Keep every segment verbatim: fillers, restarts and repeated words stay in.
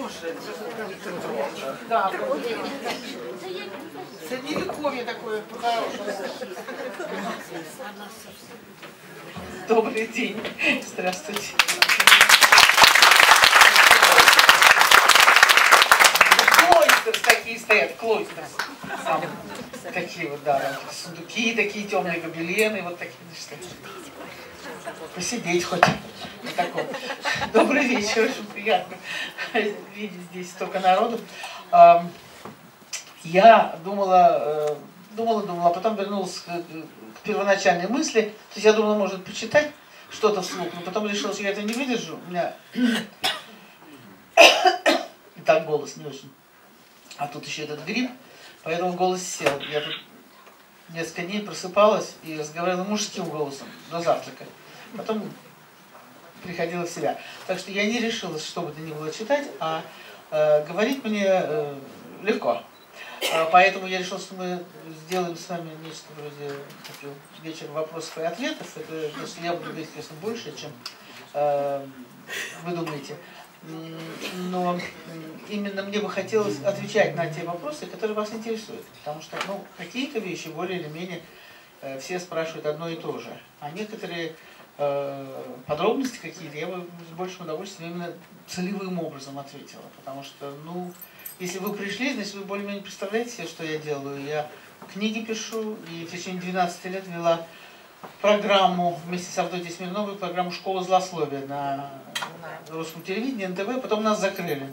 Да, средневековье такое по-хорошему. Добрый день. Здравствуйте. Клойстерс такие стоят, клойстерс. Такие вот, да, сундуки, такие темные гобелены, вот такие, что посидеть хоть на таком. Добрый вечер, очень приятно видеть здесь столько народу. Я думала, думала, думала, а потом вернулась к, к первоначальной мысли. То есть я думала, может почитать что-то вслух, но потом решила, что я это не выдержу. У меня и так голос не очень. А тут еще этот грипп, поэтому голос сел. Я тут несколько дней просыпалась и разговаривала мужским голосом до завтрака. Потом приходила в себя. Так что я не решилась, что бы то ни было читать, а э, говорить мне э, легко. А, поэтому я решила, что мы сделаем с вами нечто вроде такого вечера вопросов и ответов. Это, если я буду говорить, конечно, больше, чем э, вы думаете. Но именно мне бы хотелось отвечать на те вопросы, которые вас интересуют. Потому что ну, какие-то вещи более или менее э, все спрашивают одно и то же. А некоторые э, подробности какие-то я бы с большим удовольствием именно целевым образом ответила. Потому что, ну, если вы пришли, значит, вы более-менее представляете себе, что я делаю. Я книги пишу и в течение двенадцати лет вела программу вместе с Авдотьей Смирновой, программу «Школа злословия» на русском телевидении, эн тэ вэ, потом нас закрыли.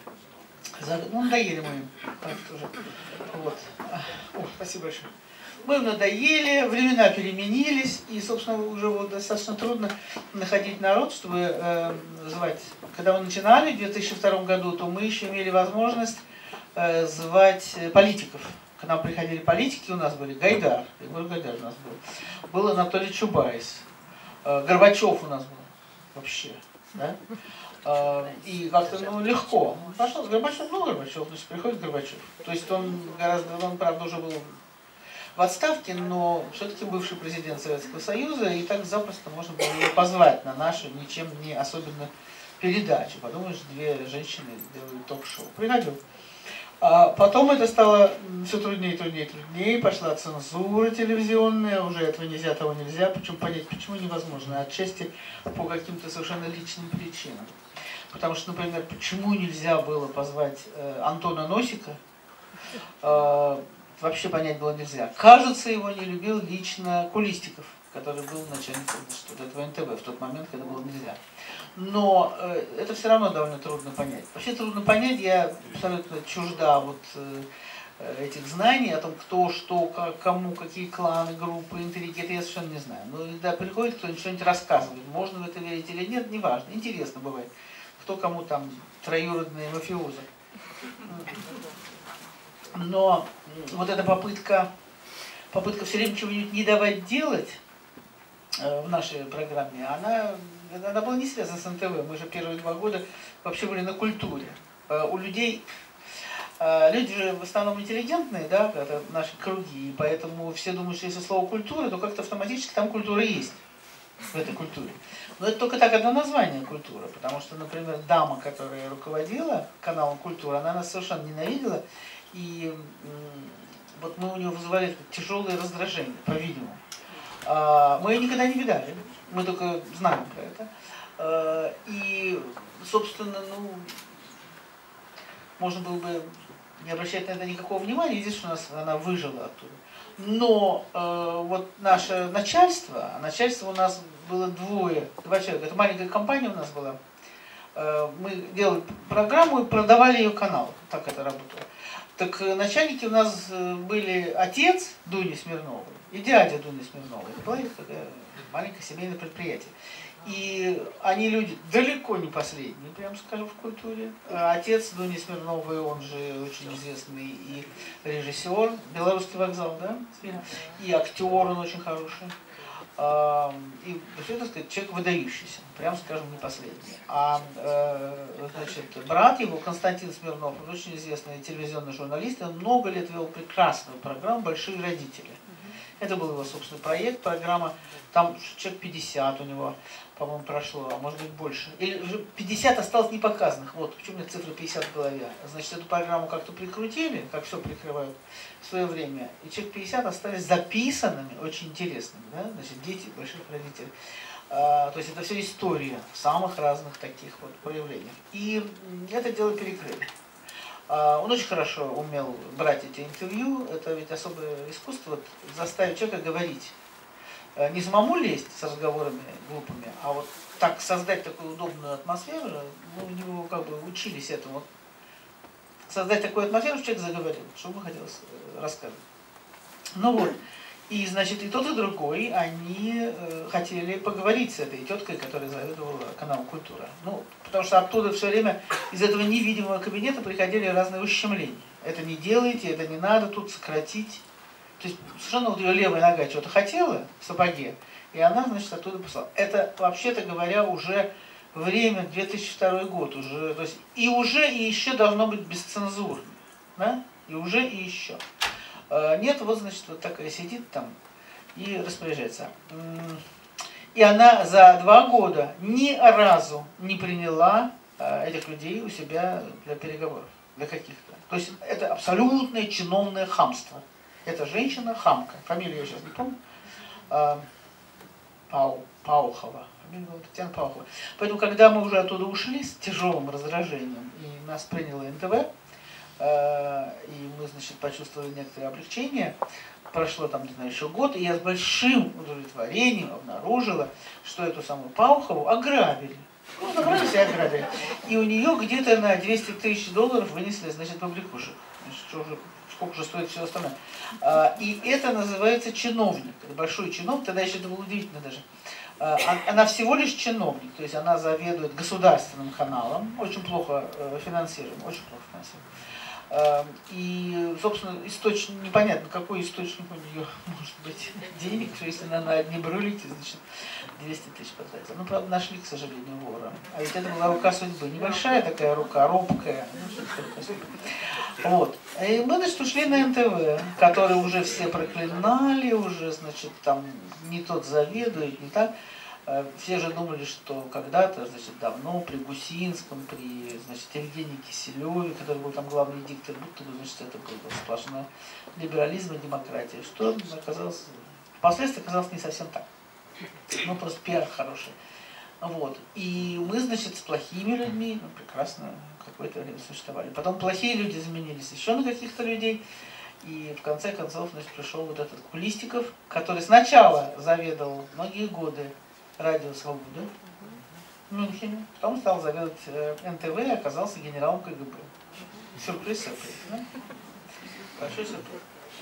Ну, надоели мы им. Вот. О, спасибо большое. Мы им надоели, времена переменились, и, собственно, уже вот достаточно трудно находить народ, чтобы э, звать. Когда мы начинали в две тысячи втором году, то мы еще имели возможность э, звать политиков. К нам приходили политики, у нас были Гайдар, Егор Гайдар у нас был, был Анатолий Чубайс, э, Горбачев у нас был вообще, да? Э, и как-то ну, легко. Пошел с Горбачев, ну Горбачев, значит, приходит Горбачев. То есть он гораздо, он, правда, уже был в отставке, но все-таки бывший президент Советского Союза, и так запросто можно было его позвать на нашу ничем не особенно передачу. Подумаешь, две женщины делают ток-шоу. Приходил. А потом это стало все труднее, труднее, труднее. Пошла цензура телевизионная, уже этого нельзя, того нельзя. Причем понять, почему невозможно. Отчасти по каким-то совершенно личным причинам. Потому что, например, почему нельзя было позвать э, Антона Носика, э, вообще понять было нельзя. Кажется, его не любил лично Кулистиков, который был начальником значит, этого эн тэ вэ в тот момент, когда было нельзя. Но э, это все равно довольно трудно понять. Вообще трудно понять, я абсолютно чужда вот э, этих знаний о том, кто, что, как, кому, какие кланы, группы, интриги, это я совершенно не знаю. Но когда приходит кто-нибудь что-нибудь рассказывает, можно в это верить или нет, неважно, интересно бывает, кто кому там троюродные мафиозы. Но вот эта попытка, попытка все время чего-нибудь не давать делать э, в нашей программе, она... Она была не связана с эн тэ вэ. Мы же первые два года вообще были на культуре. У людей, люди же в основном интеллигентные, да, это наши круги, и поэтому все думают, что если слово культура, то как-то автоматически там культура есть в этой культуре. Но это только так одно название культура, потому что, например, дама, которая руководила каналом «Культура», она нас совершенно ненавидела, и вот мы у нее вызывали тяжелое раздражение, по-видимому. Мы ее никогда не видали. Мы только знаем про это. И, собственно, ну, можно было бы не обращать на это никакого внимания, единственное, что у нас, она выжила оттуда. Но э, вот наше начальство, а начальство у нас было двое, два человека, это маленькая компания у нас была. Э, мы делали программу и продавали ее канал, так это работало. Так начальники у нас были отец Дуни Смирновой и дядя Дуни Смирновой. Это было маленькое семейное предприятие. И они люди далеко не последние, прям скажем, в культуре. Отец Дуни Смирновой, он же очень известный и режиссер, «Белорусский вокзал», да? И актер он очень хороший. И, так сказать, человек выдающийся, прям скажем, не последний. А значит, брат его, Константин Смирнов, он очень известный телевизионный журналист, он много лет вел прекрасную программу «Большие родители». Это был его собственный проект, программа. Там человек пятьдесят у него, по-моему, прошло, а может быть больше. Или уже пятьдесят осталось непоказанных. Вот, почему у меня цифра пятьдесят в голове. Значит, эту программу как-то прикрутили, как все прикрывают в свое время. И человек пятьдесят остались записанными, очень интересными. Да? Значит, дети больших родителей. А, то есть это все история самых разных таких вот проявлений. И это дело перекрыли. Он очень хорошо умел брать эти интервью, это ведь особое искусство, вот, заставить человека говорить. Не самому лезть с разговорами глупыми, а вот так создать такую удобную атмосферу, ну, у него как бы учились этому. Вот, создать такую атмосферу, что человек заговорил, что ему хотелось рассказывать. Ну вот, и значит и тот, и другой, они э, хотели поговорить с этой теткой, которая заведовала каналом «Культура». Ну, потому что оттуда все время из этого невидимого кабинета приходили разные ущемления. Это не делайте, это не надо, тут сократить. То есть совершенно вот ее левая нога что-то хотела в сапоге, и она, значит, оттуда послала. Это, вообще-то говоря, уже время две тысячи второй год. Уже, то есть и уже, и еще должно быть бесцензурно. Да? И уже, и еще. Нет, вот, значит, вот такая сидит там и распоряжается. И она за два года ни разу не приняла этих людей у себя для переговоров, для каких-то. То есть это абсолютное чиновное хамство. Это женщина хамка, фамилию я сейчас не помню, Пау, Паухова. Фамилия была Татьяна Паухова. Поэтому, когда мы уже оттуда ушли с тяжелым раздражением, и нас приняло эн тэ вэ, и мы, значит, почувствовали некоторое облегчение. Прошло там, не знаю, еще год, и я с большим удовлетворением обнаружила, что эту самую Паухову ограбили. Ну, забрались и ограбили. И у нее где-то на двести тысяч долларов вынесли, значит, побрякушек. Значит, что уже, сколько же стоит все остальное. И это называется чиновник. Это большой чиновник, тогда еще это было удивительно даже. Она всего лишь чиновник, то есть она заведует государственным каналом, очень плохо финансируем, очень плохо финансируем. И, собственно, источник, непонятно, какой источник у нее может быть денег, что если она на одни брулики, значит, двести тысяч потратила. Ну, правда, нашли, к сожалению, вора. А ведь это была рука судьбы. Небольшая такая рука, робкая. Вот. И мы, значит, ушли на эн тэ вэ, который уже все проклинали, уже, значит, там не тот заведует, не так. Все же думали, что когда-то, значит, давно при Гусинском, при, значит, Евгении Киселеве, который был там главный диктор, будто бы, значит, это был сплошной либерализм и демократия, что оказалось, впоследствии оказалось не совсем так. Ну, просто пиар хороший. Вот. И мы, значит, с плохими людьми, ну, прекрасно какое-то время существовали. Потом плохие люди заменились еще на каких-то людей. И в конце концов, значит, пришел вот этот Кулистиков, который сначала заведовал многие годы Радио Свобода в Мюнхене, потом стал заведовать эн тэ вэ и оказался генералом ка гэ бэ. Сюрприз, сюрприз, да? Большой сюрприз.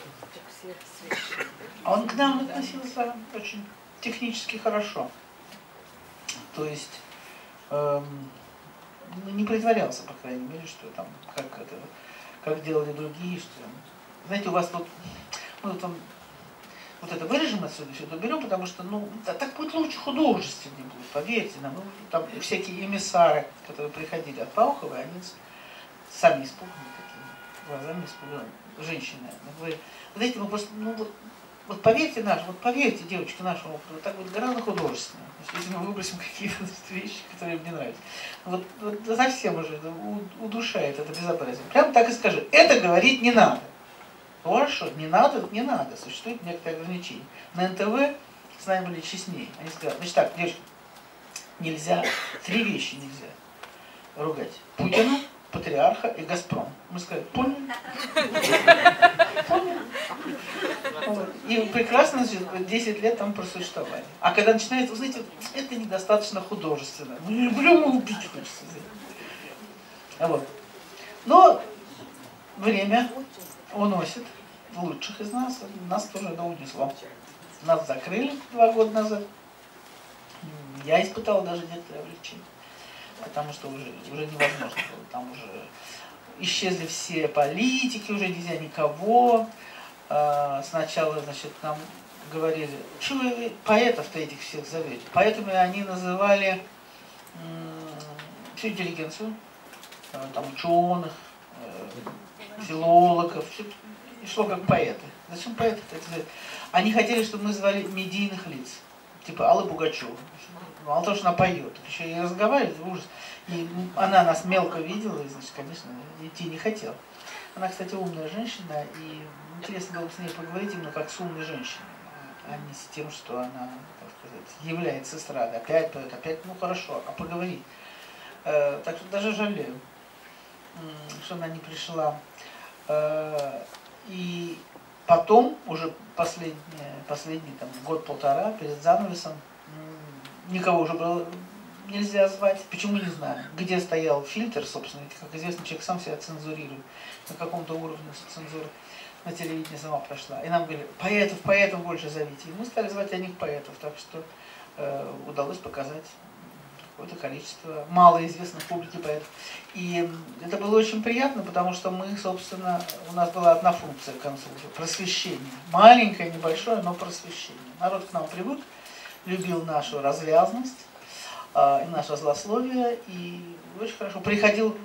А он к нам относился очень технически хорошо. То есть эм, не притворялся, по крайней мере, что там, как это, как делали другие, что, знаете, у вас тут, ну, там, вот это вырежем отсюда, все это уберем, потому что, ну, так будет лучше, художественнее будет, поверьте нам. Ну, там всякие эмиссары, которые приходили от Пауховой, они сами испуганы такими, глазами испуганы. Женщины. Вы, знаете, мы просто, ну, вот, вот поверьте наш, вот поверьте, девочки, нашему опыту, вот так будет гораздо художественнее. Если мы выбросим какие-то вещи, которые мне нравятся. Вот, вот совсем уже удушает это безобразие. Прямо так и скажи, это говорить не надо. Хорошо, не надо, не надо, существует некоторые ограничения. На эн тэ вэ с нами были честнее. Они сказали, значит так, девочки, нельзя, три вещи нельзя ругать. Путина, Патриарха и Газпром. Мы сказали, поняли? Поняли? Вот. И прекрасно, значит, десять лет там просуществовали. А когда начинается, вы знаете, это недостаточно художественно. Ну, люблю убить хочется. Вот. Но время уносит лучших из нас, нас тоже да унесло. Нас закрыли два года назад. Я испытал даже некоторое облегчение, потому что уже, уже невозможно было. Там уже исчезли все политики, уже нельзя никого. Сначала, значит, нам говорили, что вы поэтов-то этих всех зовете? Поэтами они называли всю интеллигенцию, там ученых, филологов, и шло как поэты. Зачем поэты? Они хотели, чтобы мы звали медийных лиц, типа Аллы Пугачевой. Мало того, что она поет, еще и разговаривает, ужас. И она нас мелко видела, и, значит, конечно, идти не хотела. Она, кстати, умная женщина, и интересно было бы с ней поговорить именно как с умной женщиной, а не с тем, что она, так сказать, является эстрадой. Опять поет, опять, ну хорошо, а поговорить. Э, так что даже жалею, что она не пришла. Э, и потом, уже последний, последний там, год-полтора, перед занавесом, никого уже было нельзя звать. Почему, не знаю. Где стоял фильтр, собственно, как известно, человек сам себя цензурирует. На каком-то уровне цензура на телевидении сама прошла. И нам говорили, поэтов, поэтов больше зовите. И мы стали звать о них поэтов. Так что э, удалось показать какое-то количество малоизвестных публике поэтов. И это было очень приятно, потому что мы, собственно, у нас была одна функция к концу – просвещение. Маленькое, небольшое, но просвещение. Народ к нам привык, любил нашу развязность э, и наше злословие, и очень хорошо. Приходил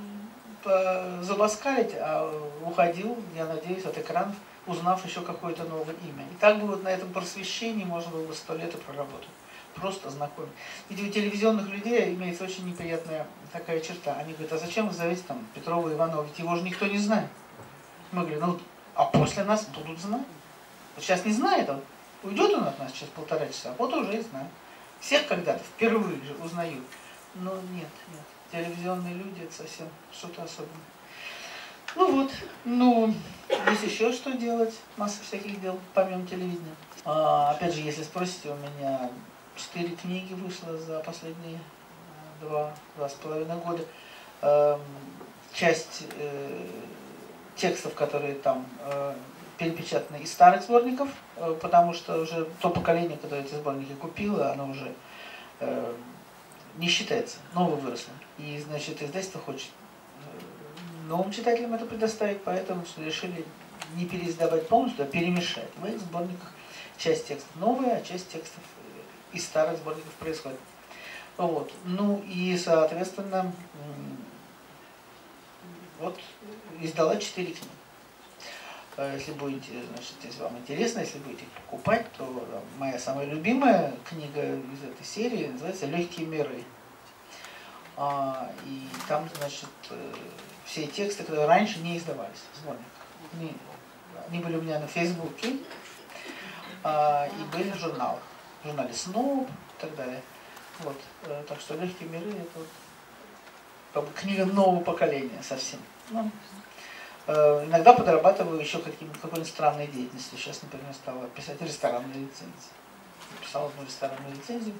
забаскалить, а уходил, я надеюсь, от экранов, узнав еще какое-то новое имя. И так бы вот на этом просвещении можно было бы сто лет и проработать. Просто знакомить. Ведь у телевизионных людей имеется очень неприятная такая черта. Они говорят, а зачем вы зовете там Петрова, Иванова? Ведь его же никто не знает. Мы говорим, ну, а после нас будут знать. Вот сейчас не знает, он уйдет он от нас через полтора часа, а вот уже и знает. Всех когда-то впервые же узнают. Но нет, нет. Телевизионные люди — это совсем что-то особенное. Ну вот, ну, есть еще что делать, масса всяких дел, помимо телевидения. А, опять же, если спросите, у меня четыре книги вышло за последние два, два с половиной года. А, часть э, текстов, которые там э, перепечатаны из старых сборников, э, потому что уже то поколение, которое эти сборники купило, оно уже э, не считается, новое выросло. И, значит, издательство хочет новым читателям это предоставить, поэтому что решили не переиздавать полностью, а перемешать. В этих сборниках часть текстов новая, а часть текстов из старых сборников происходит. Вот. Ну и, соответственно, вот издала четыре книги. Если будете, значит, если вам интересно, если будете их покупать, то моя самая любимая книга из этой серии называется «Легкие миры». А, и там, значит, все тексты, которые раньше не издавались в сборниках. Они, они были у меня на Фейсбуке а, и были в журналах. В журнале «Сноб» и так далее. Вот. Так что «Легкие миры» — это вот, как бы, книга нового поколения совсем. Ну, э, иногда подрабатываю еще какой-нибудь странной деятельностью. Сейчас, например, стала писать ресторанные рецензии. Написал одну ресторанную рецензию.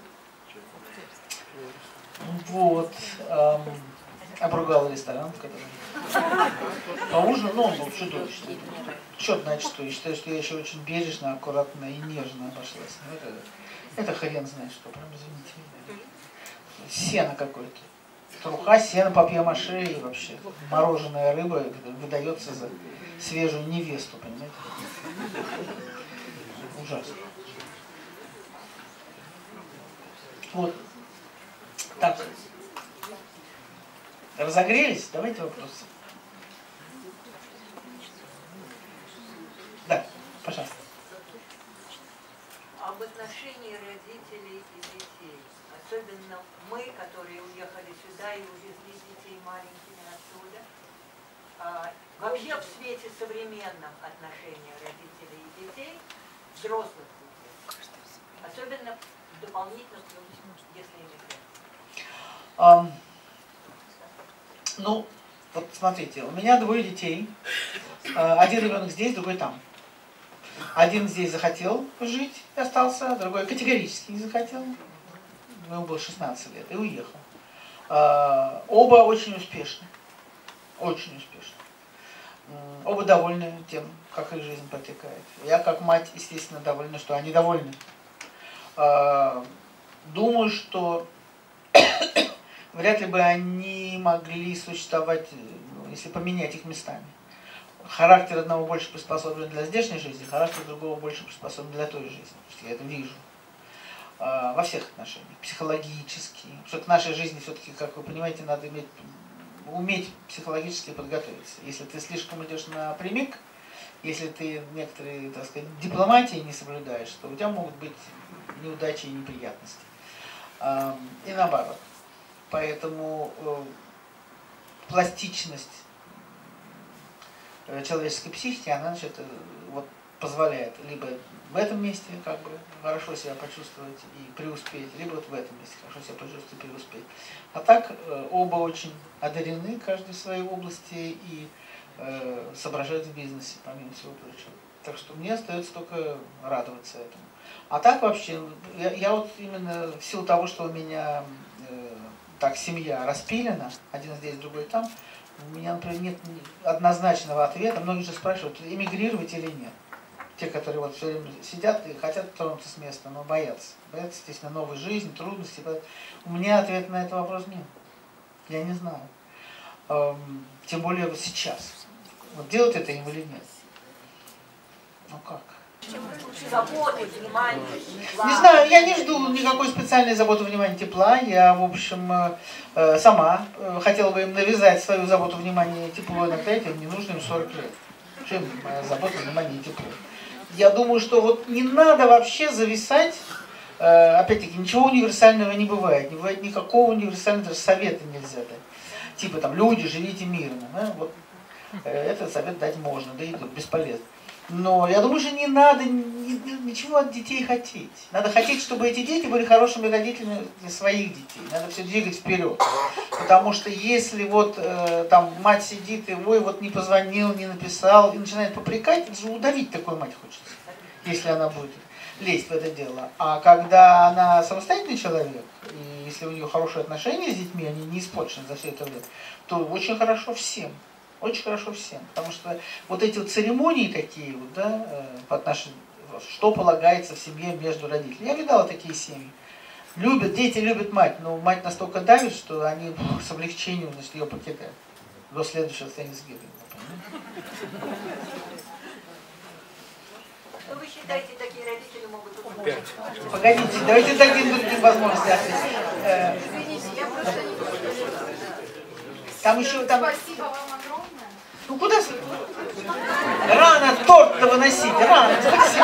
Вот. Эм, обругал ресторан, в котором поужинал, но он был чудовищный. Черт знает что. Я считаю, что я еще очень бережно, аккуратно и нежно обошлась. Это, это хрен знает что. Прям, извините меня. Сено какое-то. Труха, сено, папье-маше и вообще мороженая рыба выдается за свежую невесту, понимаете? Ужасно. Вот. Так. Разогрелись? Давайте вопросы. Да, пожалуйста. Об отношении родителей и детей. Особенно мы, которые уехали сюда и увезли детей маленькими оттуда. А, вообще в свете современном отношения родителей и детей, взрослых людей. Особенно дополнительно, если иммигранты. Um, ну, вот смотрите, у меня двое детей. Один ребенок здесь, другой там. Один здесь захотел жить и остался, другой категорически не захотел. Ему было шестнадцать лет и уехал. Оба очень успешны. Очень успешны. Оба довольны тем, как их жизнь протекает. Я, как мать, естественно, довольна, что они довольны. Думаю, что вряд ли бы они могли существовать, если поменять их местами. Характер одного больше приспособлен для здешней жизни, характер другого больше приспособлен для той жизни. Я это вижу. Во всех отношениях. Психологически. Потому что к нашей жизни все-таки, как вы понимаете, надо иметь, уметь психологически подготовиться. Если ты слишком идешь напрямик, если ты некоторые, так сказать, дипломатии не соблюдаешь, то у тебя могут быть неудачи и неприятности. И наоборот. Поэтому пластичность человеческой психики, она, значит, вот, позволяет либо в этом месте как бы хорошо себя почувствовать и преуспеть, либо вот в этом месте хорошо себя почувствовать и преуспеть. А так оба очень одарены, каждый в своей области, и э, соображают в бизнесе, помимо всего прочего. Так что мне остается только радоваться этому. А так вообще, я, я вот именно в силу того, что у меня э, так семья распилена, один здесь, другой там, у меня, например, нет однозначного ответа. Многие же спрашивают, эмигрировать или нет. Те, которые вот все время сидят и хотят тронуться с места, но боятся. Боятся, естественно, новой жизни, трудностей. У меня ответа на этот вопрос нет. Я не знаю. Эм, тем более вот сейчас. Вот делать это им или нет? Ну как? Заботы, внимание, тепла. Не знаю, я не жду никакой специальной заботы, внимания, тепла. Я, в общем, э, сама э, хотела бы им навязать свою заботу, внимание и тепло. Иногда это не нужно им сорок лет. Чем моя забота, внимание и тепло? Я думаю, что вот не надо вообще зависать. Э, опять-таки, ничего универсального не бывает. Не бывает никакого универсального, даже совета нельзя дать. Типа там, люди, живите мирно. Да? Вот, э, этот совет дать можно, да и тут бесполезно. Но я думаю, что не надо ничего от детей хотеть. Надо хотеть, чтобы эти дети были хорошими родителями для своих детей. Надо все двигать вперед. Потому что если вот э, там мать сидит и ой, вот не позвонил, не написал, и начинает попрекать, это же удавить такую мать хочется, если она будет лезть в это дело. А когда она самостоятельный человек, и если у нее хорошие отношения с детьми, они не испорчены за все это время, то очень хорошо всем. Очень хорошо всем, потому что вот эти вот церемонии такие вот, да, по отношению, что полагается в семье между родителями. Я видала такие семьи. Любят, дети любят мать, но мать настолько давит, что они с облегчением, значит, ее покидают до следующего Thanksgiving. Что вы считаете, такие родители могут устроить? Погодите, давайте дадим другим возможности. Извините, я просто не буду. Там еще там. Спасибо вам огромное. Ну куда? Рано торт-то выносить, рано. Спасибо.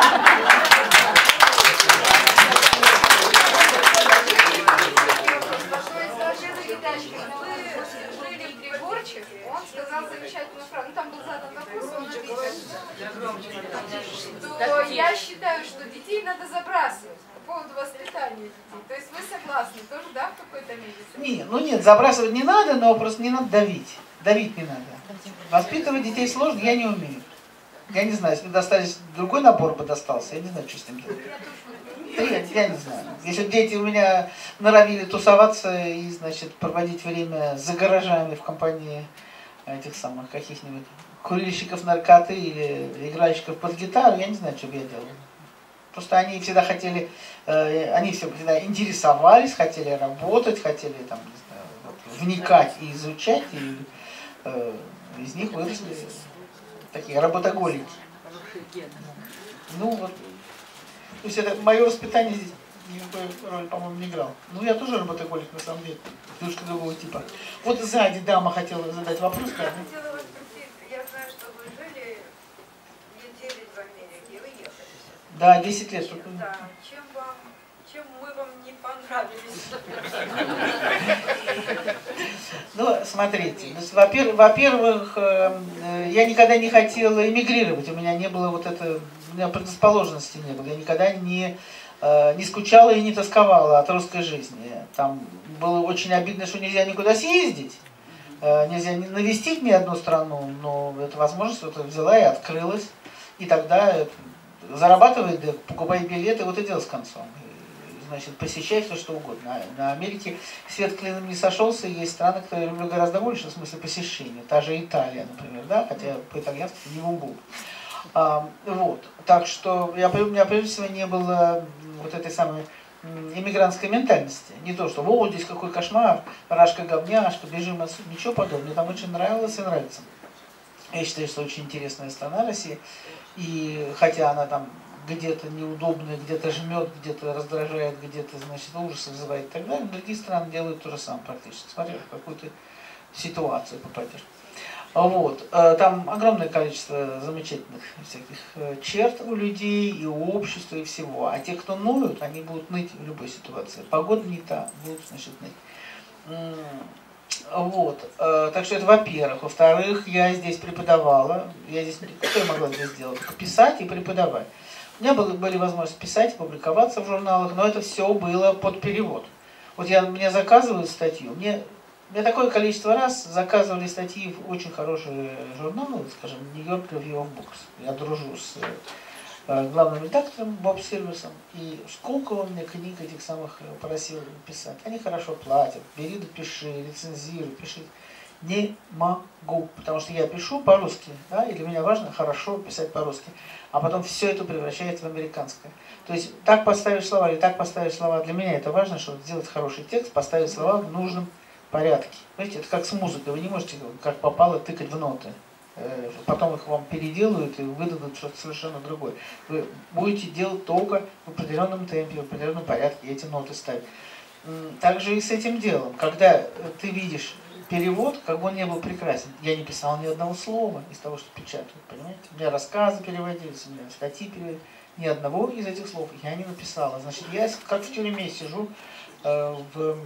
Вы жили в Григорче, он сказал замечательную фразу. Ну там был задан вопрос, он ответил, что я считаю, что детей надо забрасывать по поводу воспитания детей. То есть вы согласны тоже, да, в какой-то мере? Не, ну нет, забрасывать не надо, но просто не надо давить. Давить не надо. Воспитывать детей сложно, я не умею. Я не знаю, если бы достались другой набор бы достался, я не знаю, что с ним делать. Я, я не знаю. Если дети у меня норовили тусоваться и, значит, проводить время за гаражами в компании этих самых каких-нибудь курильщиков наркоты или игральщиков под гитару, я не знаю, что бы я делал. Просто они всегда хотели, э, они всегда интересовались, хотели работать, хотели там, не знаю, вот, вникать и изучать, и э, из них выросли такие работоголики. Ну вот, то есть это мое воспитание здесь никакой роли, по-моему, не играл. Ну я тоже работоголик на самом деле, немножко другого типа. Вот сзади дама хотела задать вопрос. Я хотела вас спросить, я знаю, что вы жили неделю в Америке, вы ехали. Да, десять лет. Только... Да, чем вам, чем мы вам не понравились? Ну, смотрите, во-первых, я никогда не хотела эмигрировать, у меня не было вот это, у меня предрасположенности не было, я никогда не, не скучала и не тосковала от русской жизни. Там было очень обидно, что нельзя никуда съездить, нельзя навестить ни одну страну, но эта возможность вот взяла и открылась, и тогда зарабатывай, да, покупай билеты, вот и дело с концом. Значит, посещай все, что угодно. На Америке свет клином не сошелся, и есть страны, которые я люблю гораздо больше в смысле посещения. Та же Италия, например, да, хотя по-итальянски не бум-бум. А, вот. Так что я, у меня прежде всего не было вот этой самой иммигрантской ментальности. Не то, что вот здесь какой кошмар, рашка-говняшка, бежим отсюда, ничего подобного. Мне там очень нравилось и нравится. Я считаю, что очень интересная страна Россия. И хотя она там где-то неудобная, где-то жмет, где-то раздражает, где-то, значит, ужас вызывает и так далее, другие страны делают то же самое практически, смотря в какую-то ситуацию попадешь. Вот. Там огромное количество замечательных всяких черт у людей, и у общества, и всего. А те, кто ноют, они будут ныть в любой ситуации. Погода не та, будут, значит, ныть. Вот. Так что это во-первых. Во-вторых, я здесь преподавала. Я здесь, что я могла здесь делать? Писать и преподавать. У меня были, были возможности писать, публиковаться в журналах, но это все было под перевод. Вот я, мне заказывают статью, мне, мне такое количество раз заказывали статьи в очень хорошие журналы, скажем, Нью-Йорк Review of Books. Я дружу с э, главным редактором Боб Сильверсом, и сколько он мне книг этих самых просил писать. Они хорошо платят, бери да пиши, рецензируй, пиши. Не могу, потому что я пишу по-русски, да, и для меня важно хорошо писать по-русски, а потом все это превращается в американское. То есть так поставишь слова или так поставишь слова, для меня это важно, чтобы сделать хороший текст, поставить слова в нужном порядке. Знаете, это как с музыкой, вы не можете как попало тыкать в ноты, потом их вам переделают и выдадут что-то совершенно другое. Вы будете делать только в определенном темпе, в определенном порядке, эти ноты ставить. Так же и с этим делом, когда ты видишь перевод, как бы он не был прекрасен. Я не писал ни одного слова из того, что печатают, понимаете? У меня рассказы переводились, у меня статьи переводились. Ни одного из этих слов я не написала. Значит, я как в тюрьме сижу э, в,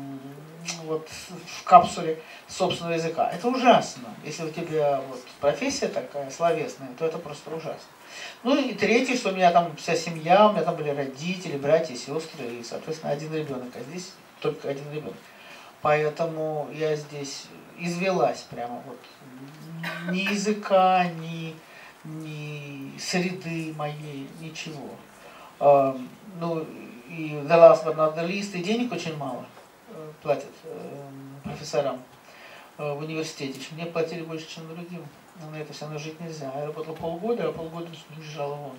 вот, в капсуле собственного языка. Это ужасно. Если у тебя вот, профессия такая словесная, то это просто ужасно. Ну и третье, что у меня там вся семья, у меня там были родители, братья, сестры, и, соответственно, один ребенок, а здесь только один ребенок. Поэтому я здесь извелась прямо вот. Ни языка, ни, ни среды моей, ничего. Uh, ну и the last but not the least, и денег очень мало uh, платят uh, профессорам uh, в университете. Мне платили больше, чем другим. Но на это все равно жить нельзя. Я работала полгода, а полгода бежала вон.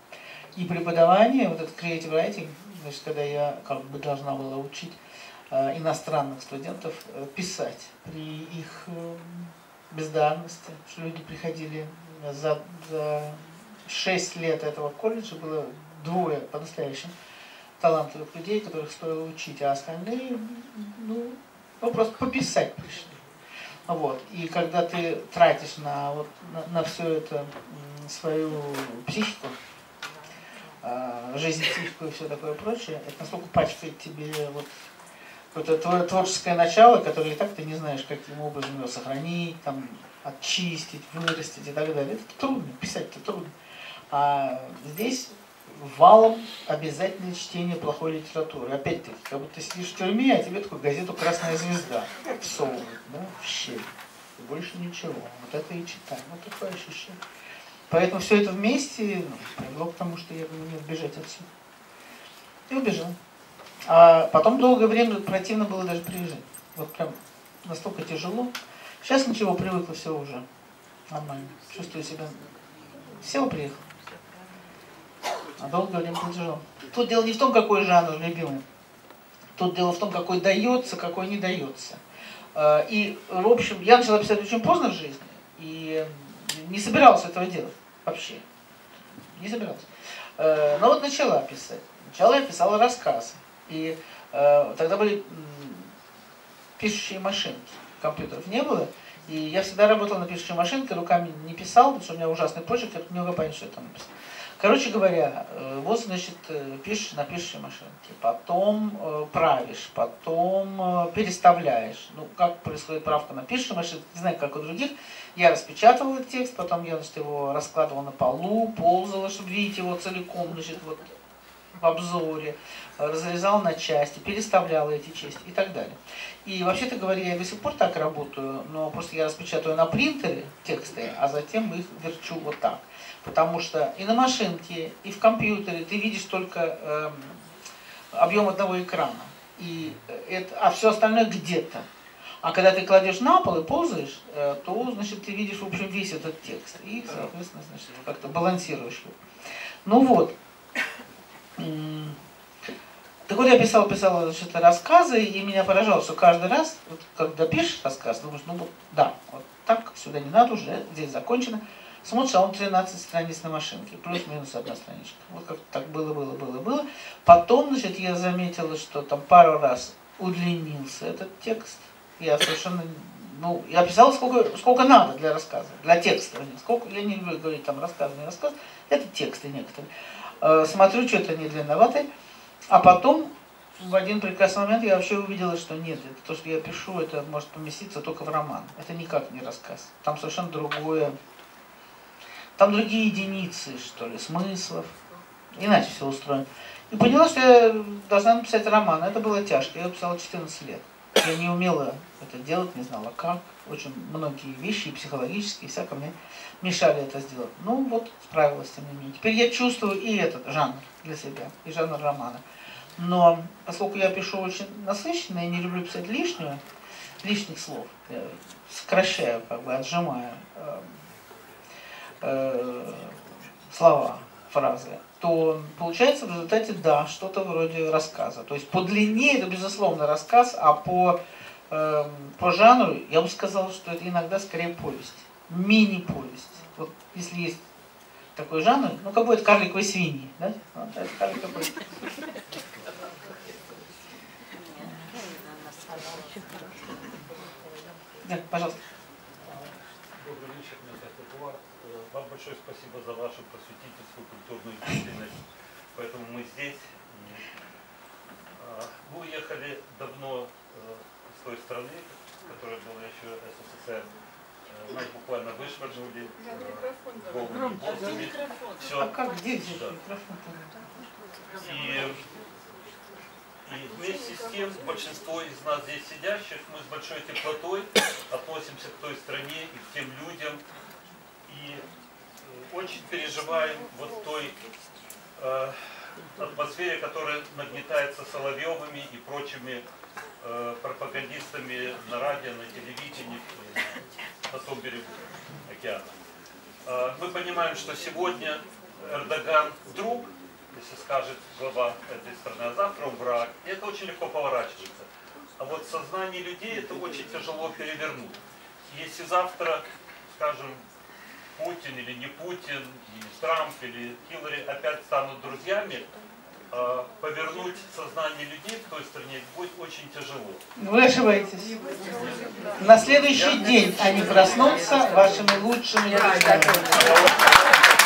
И преподавание, вот этот creative writing, значит, когда я как бы должна была учить иностранных студентов писать при их бездарности, что люди приходили за, за шесть лет этого колледжа, было двое по-настоящему талантливых людей, которых стоило учить, а остальные, ну, ну просто пописать пришли. Вот. И когда ты тратишь на, вот, на, на все это свою психику, жизнь, психику и все такое прочее, это настолько пачкает тебе вот это твое творческое начало, которое и так ты не знаешь, каким образом его сохранить, там, очистить, вырастить и так далее. Это трудно, писать-то трудно. А здесь валом обязательное чтение плохой литературы. Опять-таки, как будто ты сидишь в тюрьме, а тебе такую газету «Красная звезда» всовывают, да, в щель. И больше ничего. Вот это и читаем. Вот такое ощущение. Поэтому все это вместе ну, привело к тому, что я думаю, нет, бежать отсюда. И убежал. А потом долгое время противно было даже приезжать. Вот прям настолько тяжело. Сейчас ничего, привыкла, все уже нормально. Чувствую себя. Сел, приехал. А долгое время было тяжело. Тут дело не в том, какой жанр любимый. Тут дело в том, какой дается, какой не дается. И, в общем, я начала писать очень поздно в жизни. И не собиралась этого делать. Вообще. Не собиралась. Но вот начала писать. Сначала я писала рассказы. И э, тогда были м, пишущие машинки, компьютеров не было, и я всегда работал на пишущей машинке, руками не писал, потому что у меня ужасный почерк, я не могу понять, что я там написал. Короче говоря, э, вот, значит, э, пишешь на пишущей машинке, потом э, правишь, потом э, переставляешь. Ну, как происходит правка на пишущей машинке, не знаю, как у других. Я распечатывал этот текст, потом я, значит, его раскладывал на полу, ползала, чтобы видеть его целиком, значит, вот в обзоре, разрезал на части, переставлял эти части и так далее. И вообще-то говоря, я до сих пор так работаю, но просто я распечатаю на принтере тексты, а затем их верчу вот так. Потому что и на машинке, и в компьютере ты видишь только э, объем одного экрана, и это, а все остальное где-то. А когда ты кладешь на пол и ползаешь, э, то, значит, ты видишь, в общем, весь этот текст. И, соответственно, значит, как-то балансируешь его. Ну вот. Так вот я писала, писала значит, рассказы, и меня поражало, что каждый раз, вот, когда пишешь рассказ, думаешь, ну вот, да, вот так, сюда не надо, уже здесь закончено. Смотришь, а он тринадцать страниц на машинке, плюс-минус одна страничка. Вот как так было, было, было, было. Потом, значит, я заметила, что там пару раз удлинился этот текст. Я совершенно ну, я писала сколько, сколько надо для рассказа, для текста. Сколько, я не люблю говорить там рассказ, не рассказ, это тексты некоторые. Э, смотрю, что-то они длинноватые, а потом в один прекрасный момент я вообще увидела, что нет, это то, что я пишу, это может поместиться только в роман. Это никак не рассказ. Там совершенно другое, там другие единицы, что ли, смыслов. Иначе все устроено. И поняла, что я должна написать роман. Это было тяжко. Я писала четырнадцать лет. Я не умела это делать, не знала как. Очень многие вещи, и психологические, и всякое мне мешали это сделать. Ну вот, справилась тем не менее. Теперь я чувствую и этот жанр для себя, и жанр романа. Но поскольку я пишу очень насыщенно, я не люблю писать лишнего, лишних слов, я сокращаю, как бы отжимаю э, э, слова, фразы, то получается в результате, да, что-то вроде рассказа. То есть по длине это, безусловно, рассказ, а по, э, по жанру я бы сказала, что это иногда скорее повесть, мини-повесть. Вот если есть такой жанр, ну как будет карликовые свиньи, да? Вот, это карликовые. Да, пожалуйста. Добрый вечер, меня зовут Эдуард. Вам большое спасибо за вашу просветительскую культурную деятельность. Поэтому мы здесь. Вы уехали давно из той страны, которая была еще СССР. Нас буквально вышвырнули голыми боссами. А как, где здесь микрофон? И И вместе с тем, большинство из нас здесь сидящих, мы с большой теплотой относимся к той стране и к тем людям. И очень переживаем вот той э, атмосфере, которая нагнетается Соловьевыми и прочими э, пропагандистами на радио, на телевидении, на том берегу океана. Э, мы понимаем, что сегодня Эрдоган вдруг, если скажет глава этой страны, а завтра он враг, и это очень легко поворачивается. А вот сознание людей это очень тяжело перевернуть. Если завтра, скажем, Путин или не Путин, или Трамп, или Хиллари опять станут друзьями, повернуть сознание людей в той стране будет очень тяжело. Вы ошибаетесь. На следующий день они проснутся вашими лучшими друзьями.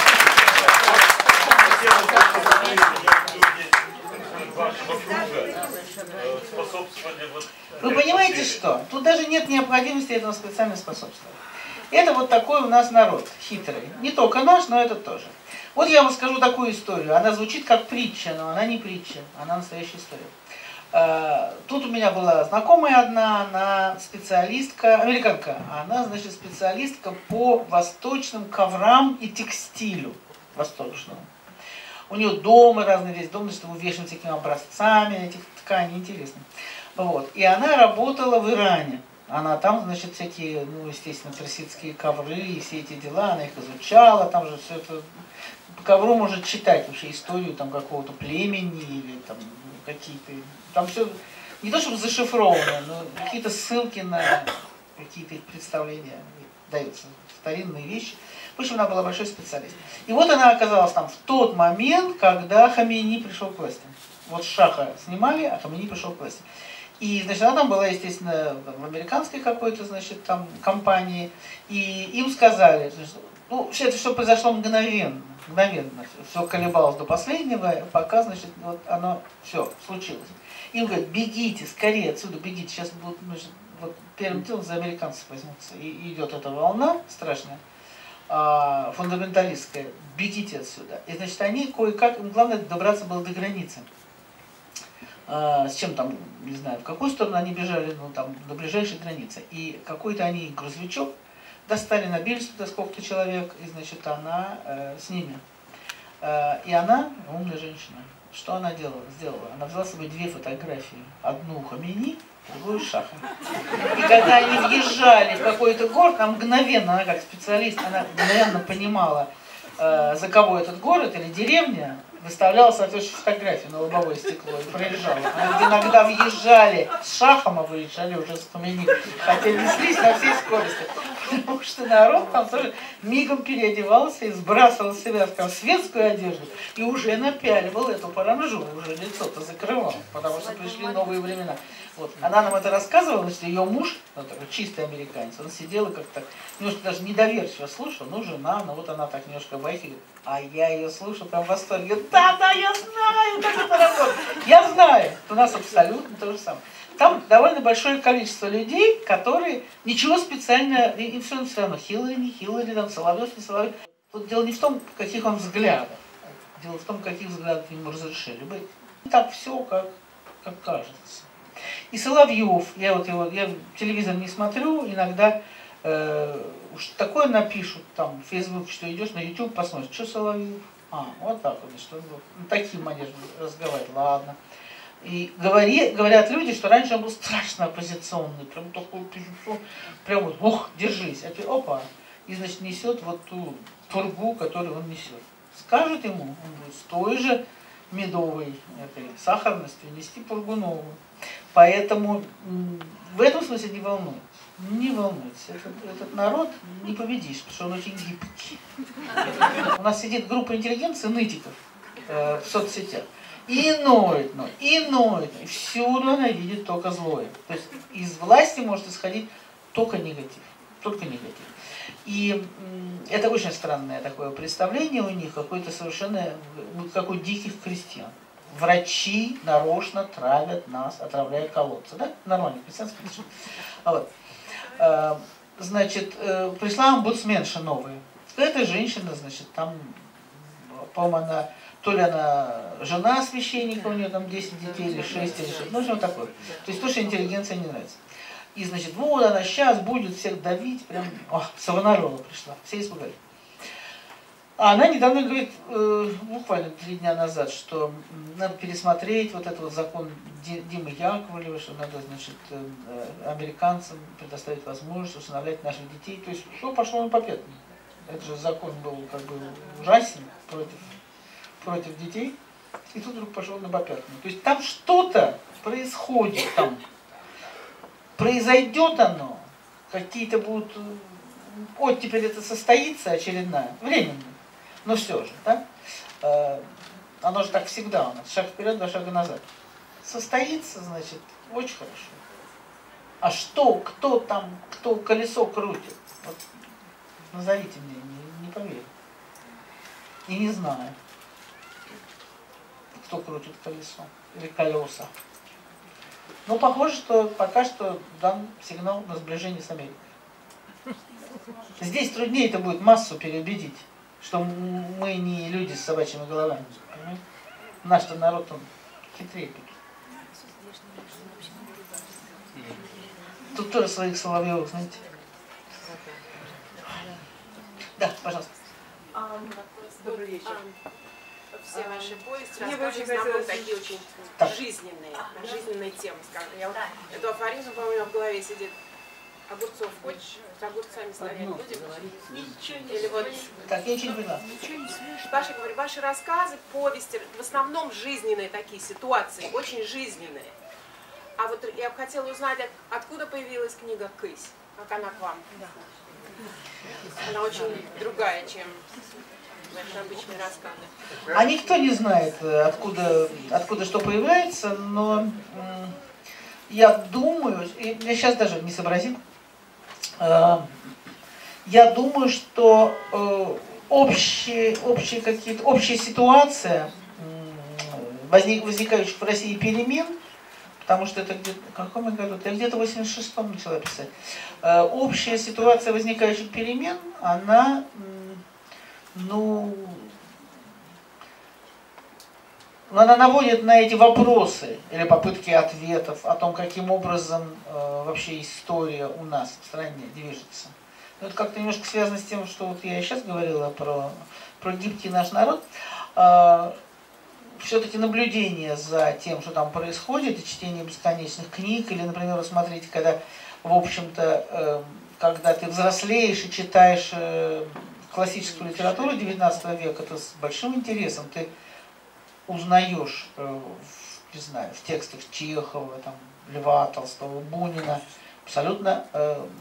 Вы понимаете что? Тут даже нет необходимости этому специально способствовать. Это вот такой у нас народ, хитрый. Не только наш, но этот тоже. Вот я вам скажу такую историю. Она звучит как притча, но она не притча, она настоящая история. Тут у меня была знакомая одна, она специалистка, американка. Она, значит, специалистка по восточным коврам и текстилю восточному. У нее дома разные вещи, дом, значит, увешан всякими образцами этих тканей, интересно. Вот. И она работала в Иране. Она там, значит, всякие, ну, естественно, персидские ковры и все эти дела, она их изучала, там же все это, по ковру может читать вообще историю там какого-то племени или там какие-то, там все, не то чтобы зашифровано, но какие-то ссылки на какие-то их представления даются, старинные вещи. В общем, она была большой специалист. И вот она оказалась там в тот момент, когда Хамейни пришел к власти. Вот Шаха снимали, а Хамейни пришел к власти. И, значит, она там была, естественно, в американской какой-то, значит, там компании. И им сказали, ну, все это все произошло мгновенно, мгновенно. Все колебалось до последнего, пока, значит, вот оно все случилось. Им говорят, бегите, скорее отсюда, бегите. Сейчас будут, значит, вот первым делом за американцев возьмутся. И идет эта волна страшная, фундаменталистская, бегите отсюда. И, значит, они кое-как, им главное добраться было до границы. С чем там, не знаю, в какую сторону они бежали, ну там, до ближайшей границы. И какой-то они грузовичок достали, набились туда сколько-то человек, и, значит, она э, с ними. Э, и она, умная женщина, что она делала? Сделала? Она взяла с собой две фотографии. Одну Хамейни, другую Шаха. И когда они въезжали в какой-то город, она мгновенно, она как специалист, она мгновенно понимала, э, за кого этот город или деревня, выставляла соответствующую фотографию на лобовое стекло и проезжала. Они иногда въезжали с Шахом, а выезжали уже с Хамейни, хотя неслись на всей скорости. Потому что народ там тоже мигом переодевался и сбрасывал с себя, скажем, светскую одежду и уже напяливал эту паранжу, уже лицо-то закрывал, потому что пришли новые времена. Вот. Она нам это рассказывала, что ее муж, ну, такой чистый американец, он сидел и как-то немножко даже недоверчиво слушал, ну, жена, ну, вот она так немножко байхит, а я ее слушаю прям в восторге. Да, да, я знаю, как это работает. Я знаю. У нас абсолютно то же самое. Там довольно большое количество людей, которые ничего специально, им все равно, Хиллари, не Хиллари, там, Соловьев, не Соловьев. Тут дело не в том, каких он взглядов, дело в том, каких взглядов ему разрешили быть. Так все, как, как кажется. И Соловьев, я вот его, я телевизор не смотрю, иногда э, уж такое напишут, там, в Facebook, что идешь на YouTube, посмотришь, что Соловьев? А, вот так вот, что ну, такие манеры разговаривать, ладно. И говори, говорят люди, что раньше он был страшно оппозиционный, прям такой, прям вот, ох, держись, а теперь, опа, и, значит, несет вот ту пургу, которую он несет. Скажут ему, он будет с той же медовой этой сахарностью нести пургу новую. Поэтому в этом смысле не волнуйтесь. Не волнуйтесь. Этот, этот народ не победишь, потому что он очень гибкий. У нас сидит группа интеллигенции, нытиков э, в соцсетях. И ноет, ноет, и ноет. И всюду она видит только злое. То есть из власти может исходить только негатив. Только негатив. И это очень странное такое представление у них, какое-то совершенно, как у диких крестьян. Врачи нарочно травят нас, отравляя колодцы. Да? Нормально, крестьянский язык. Вот. Значит, пришла омбудсменша новая. Эта женщина, значит, там, по-моему, она, то ли она жена священника, у нее там десять детей, или шесть, или шесть, ну, что такое. То есть то, что интеллигенция не нравится. И, значит, вот она сейчас будет всех давить, прям, о, Савонарова пришла, все испугались. А она недавно говорит, э, буквально три дня назад, что надо пересмотреть вот этот вот закон Димы Яковлева, что надо, значит, э, американцам предоставить возможность усыновлять наших детей. То есть все пошло на попятную. Этот же закон был как бы ужасен против, против детей, и тут вдруг пошел на попятную. То есть там что-то происходит, там произойдет оно, какие-то будут, вот теперь это состоится очередная, временно. Но все же, да? Э, оно же так всегда у нас. Шаг вперед, два шага назад. Состоится, значит, очень хорошо. А что, кто там, кто колесо крутит? Вот, назовите мне, не, не поверю. И не знаю, кто крутит колесо или колеса. Но похоже, что пока что дан сигнал на сближение с Америкой. Здесь труднее это будет массу переубедить, что мы не люди с собачьими головами. Понимаете? Наш-то народ, он хитрее. Тут тоже своих Соловьевых, знаете. Да, пожалуйста. Добрый вечер. Все ваши повести, Мне бы рассказы, очень в основном хотелось- такие очень Так. жизненные, жизненные темы, скажем. Я вот эту афоризм, по-моему, в голове сидит. Огурцов хочешь, с огурцами стоять будем? Или вот, Так, я ничего не поняла. Паша говорит, ваши рассказы, повести, в основном жизненные такие ситуации, очень жизненные. А вот я бы хотела узнать, от- откуда появилась книга «Кысь», как она к вам? Она очень другая, чем ваши обычные рассказы. А никто не знает, откуда, откуда что появляется, но м, я думаю, и я сейчас даже не сообразим, э, я думаю, что э, общие, общие какие-то, общая ситуация м, возник, возникающих в России перемен, потому что это где-то, в каком году? Я где-то в восемьдесят шестом начала писать. Э, общая ситуация возникающих перемен, она, м, ну, Но она наводит на эти вопросы или попытки ответов о том, каким образом э, вообще история у нас в стране движется. Но это как-то немножко связано с тем, что вот я и сейчас говорила про, про гибкий наш народ. Э, все-таки наблюдение за тем, что там происходит, и чтение бесконечных книг, или, например, вы смотрите, когда, в общем-то, э, когда ты взрослеешь и читаешь э, классическую литературу девятнадцатого века, то с большим интересом ты узнаешь, э, в, не знаю, в текстах Чехова, там, Льва Толстого, Бунина, абсолютно э,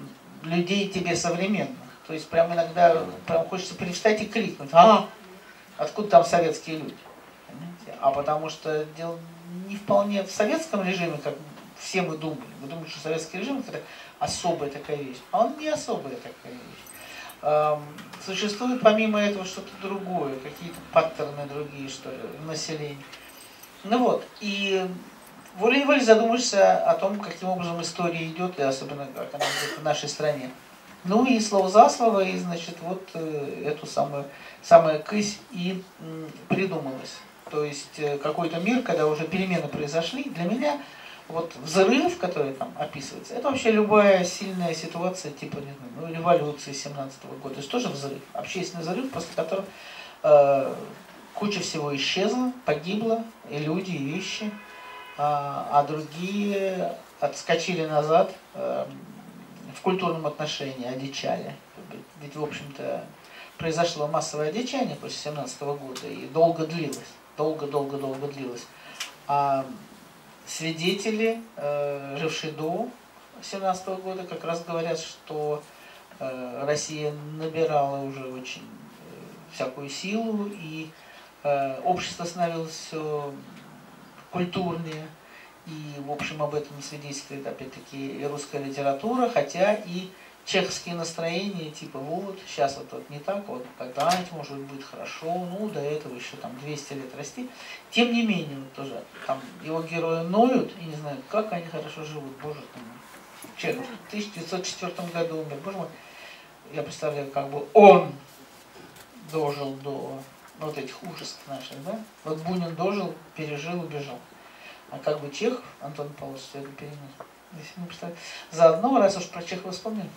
людей тебе современных. То есть прям иногда прям хочется привстать и крикнуть: а, откуда там советские люди? Понимаете? А потому что дело не вполне в советском режиме, как все мы думали. Мы думали, что советский режим это особая такая вещь. А он не особая такая вещь. Эм, существует помимо этого что-то другое, какие-то паттерны другие, что ли, в населении. Ну вот, и волей-неволей задумаешься о том, каким образом история идет, и особенно как она идет в нашей стране. Ну и слово за слово, и значит вот э, эту самую, самая кысь и м, придумалась. То есть э, какой-то мир, когда уже перемены произошли, для меня вот взрыв, который там описывается, это вообще любая сильная ситуация, типа, не знаю, ну, революции семнадцатого года. То есть тоже взрыв, общественный взрыв, после которого э, куча всего исчезла, погибла, и люди, и вещи, а, а другие отскочили назад э, в культурном отношении, одичали. Ведь, в общем-то, произошло массовое одичание после семнадцатого года, и долго длилось, долго-долго-долго длилось. А свидетели, э, жившие до семнадцатого года, как раз говорят, что э, Россия набирала уже очень э, всякую силу, и э, общество становилось все культурнее, и, в общем, об этом свидетельствует, опять-таки, и русская литература, хотя и чеховские настроения, типа, вот, сейчас вот, вот не так, вот, когда-нибудь, может быть, будет хорошо, ну, до этого еще там двести лет расти. Тем не менее, вот тоже, там, его герои ноют и не знают, как они хорошо живут, боже ты мой. Чехов в тысяча девятьсот четвёртом году умер, боже мой, я представляю, как бы он дожил до вот этих ужасов наших, да? Вот Бунин дожил, пережил, убежал. А как бы Чехов, Антон Павлович, все это перенес. Если не представляю. Заодно, раз уж про Чехова вспомнили,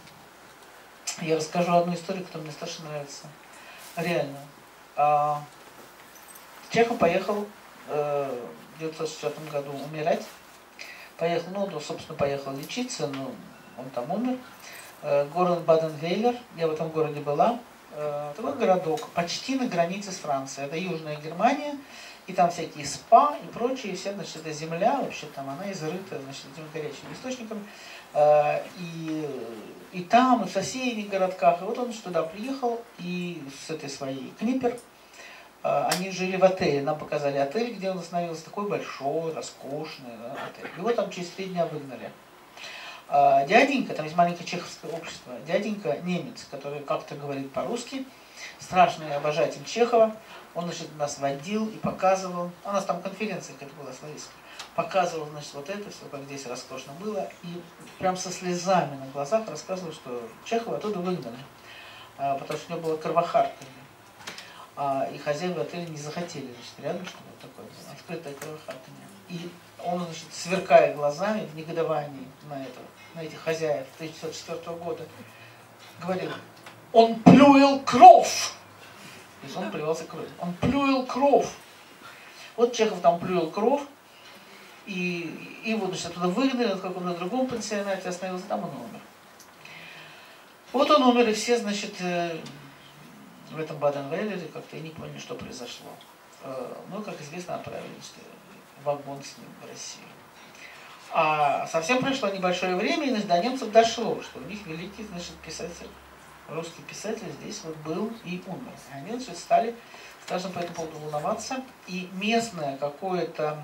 я расскажу одну историю, которая мне страшно нравится. Реально. А, Чехов поехал э, в девятьсот четвёртом году умирать. Поехал, ну, он, собственно, поехал лечиться, но он там умер. Э, город Баден-Вейлер, я в этом городе была. Э, такой городок, почти на границе с Францией. Это Южная Германия. И там всякие спа и прочее, вся, значит, эта земля, вообще там она изрыта, значит, этими горячими источниками. И, и там, и в соседних городках. И вот он туда приехал, и с этой своей Книпер, они жили в отеле. Нам показали отель, где он остановился, такой большой, роскошный, да, отель. Его там через три дня выгнали. Дяденька, там есть маленькое чеховское общество, дяденька немец, который как-то говорит по-русски, страшный обожатель Чехова. Он, значит, нас водил и показывал, у нас там конференция какая-то была славянская, показывал, значит, вот это все, как здесь роскошно было, и прям со слезами на глазах рассказывал, что Чехова оттуда выгнали, потому что у него было кровохарканье. И хозяева отеля не захотели, значит, рядом, чтобы вот такое было, открытое кровохарканье. И он, значит, сверкая глазами в негодовании на, это, на этих хозяев тысяча девятьсот четвёртого года, говорил: он плюил кровь! То есть он плевался кровью. Он плюил кровь. Вот Чехов там плюил кровь, и его, значит, оттуда выгнали, в каком-то другом пансионате остановился, там он умер. Вот он умер, и все, значит, в этом Баден-Вейлере как-то и не поняли, что произошло. Ну, как известно, отправились в вагон с ним в Россию. А совсем прошло небольшое время, и, значит, до немцев дошло, что у них великий, значит, писатель, русский писатель здесь вот был и умер. И они, значит, стали, скажем, по этому поводу волноваться. И местное какое-то,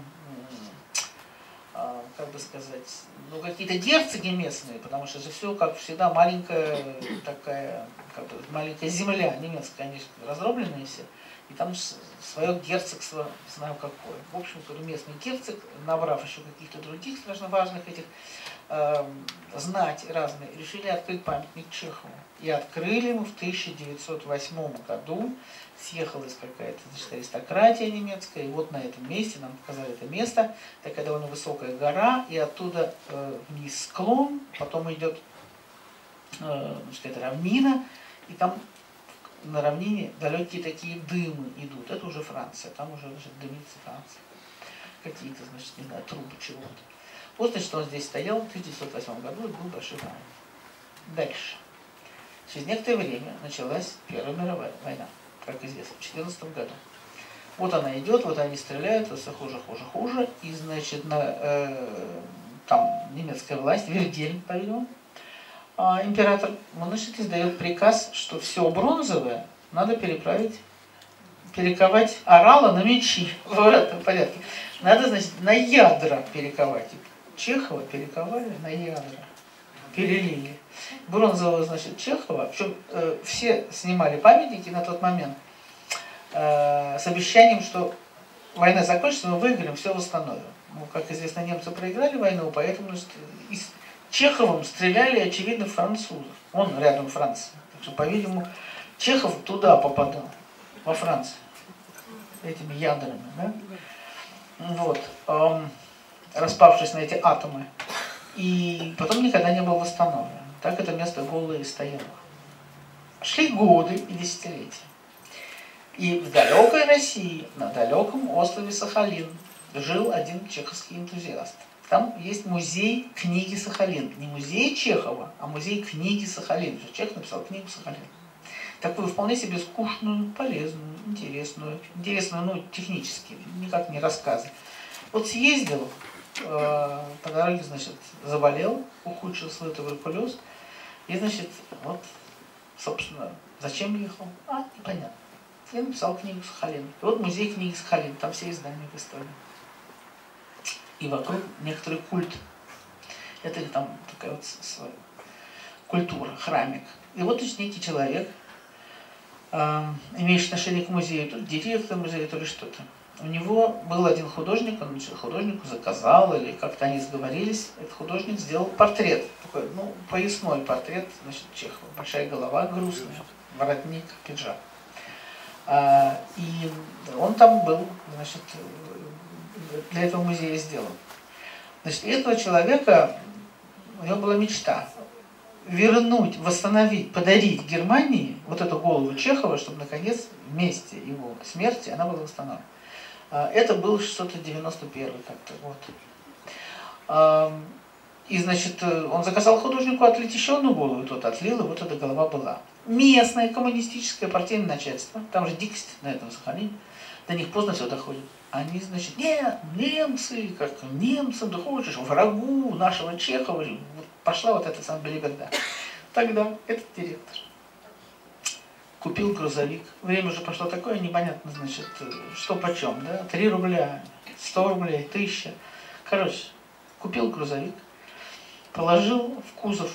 как бы сказать, ну, какие-то герцоги местные, потому что же все, как всегда, маленькая такая, как бы, маленькая земля немецкая, они разробленные все. И там свое герцогство, знаю какое. В общем, местный герцог, набрав еще каких-то других страшно важных этих э, знать разные, решили открыть памятник Чехову. И открыли ему в тысяча девятьсот восьмом году. Съехалась какая-то, значит, аристократия немецкая. И вот на этом месте, нам показали это место, такая довольно высокая гора, и оттуда э, вниз склон, потом идет э, значит, равнина, и там на равнине далекие такие дымы идут. Это уже Франция, там уже, значит, дымится Франция. Какие-то, значит, не знаю, трубы чего-то. Вот, значит, он здесь стоял в тысяча девятьсот восьмом году, и был большой фронт. Дальше. Через некоторое время началась Первая мировая война, как известно, в тысяча девятьсот четырнадцатом году. Вот она идет, вот они стреляют, все хуже, хуже, хуже. И, значит, на, э, там немецкая власть, Вильгельм, по-видимому, а, император, он, значит, издает приказ, что все бронзовое надо переправить, перековать орала на мечи в обратном порядке. Надо, значит, на ядра перековать. Чехова перековали на ядра, перелили. Бронзового, значит, Чехова, причем э, все снимали памятники на тот момент э, с обещанием, что война закончится, мы выиграем, все восстановим. Ну, как известно, немцы проиграли войну, поэтому, значит, из Чеховым стреляли, очевидно, французов. Он рядом Франции. Так что, по-видимому, Чехов туда попадал, во Францию, этими ядрами, да? Вот. Эм, распавшись на эти атомы. И потом никогда не был восстановлен. Так это место голое и стояло. Шли годы и десятилетия. И в далекой России, на далеком острове Сахалин, жил один чеховский энтузиаст. Там есть музей книги Сахалин. Не музей Чехова, а музей книги Сахалин. Чехов написал книгу Сахалин. Такую вполне себе скучную, полезную, интересную. Интересную, ну, технически, никак не рассказы. Вот съездил, э, по дороге, значит, заболел, ухудшил свой туберкулез. И, значит, вот, собственно, зачем ехал? А, непонятно. Я написал книгу Сахалин. И вот музей книги Сахалин, там все издания в истории. И вокруг некоторый культ. Это там такая вот своя культура, храмик. И вот, значит, некий человек, э, имеющий отношение к музею, то ли директор музея, то ли что-то. У него был один художник, он, значит, художнику заказал, или как-то они сговорились, этот художник сделал портрет, такой, ну, поясной портрет, значит, Чехова, большая голова грустная, воротник, пиджак. А, и он там был, значит, для этого музея сделан. Значит, и этого человека, у него была мечта вернуть, восстановить, подарить Германии вот эту голову Чехова, чтобы, наконец, вместе его смерти она была восстановлена. Это был шестьсот девяносто первый как-то год. И, значит, он заказал художнику отлить еще одну голову, тот отлил, и вот эта голова была. Местное коммунистическое партийное начальство, там же дикость на этом Сахалине, до них поздно все доходит. Они, значит, нет, немцы, как немцам ты хочешь, врагу нашего Чехова, вот пошла вот эта самая белиберда. Тогда этот директор купил грузовик. Время уже пошло такое, непонятно, значит, что почем, да? Три рубля, сто рублей, тысяча. Короче, купил грузовик, положил в кузов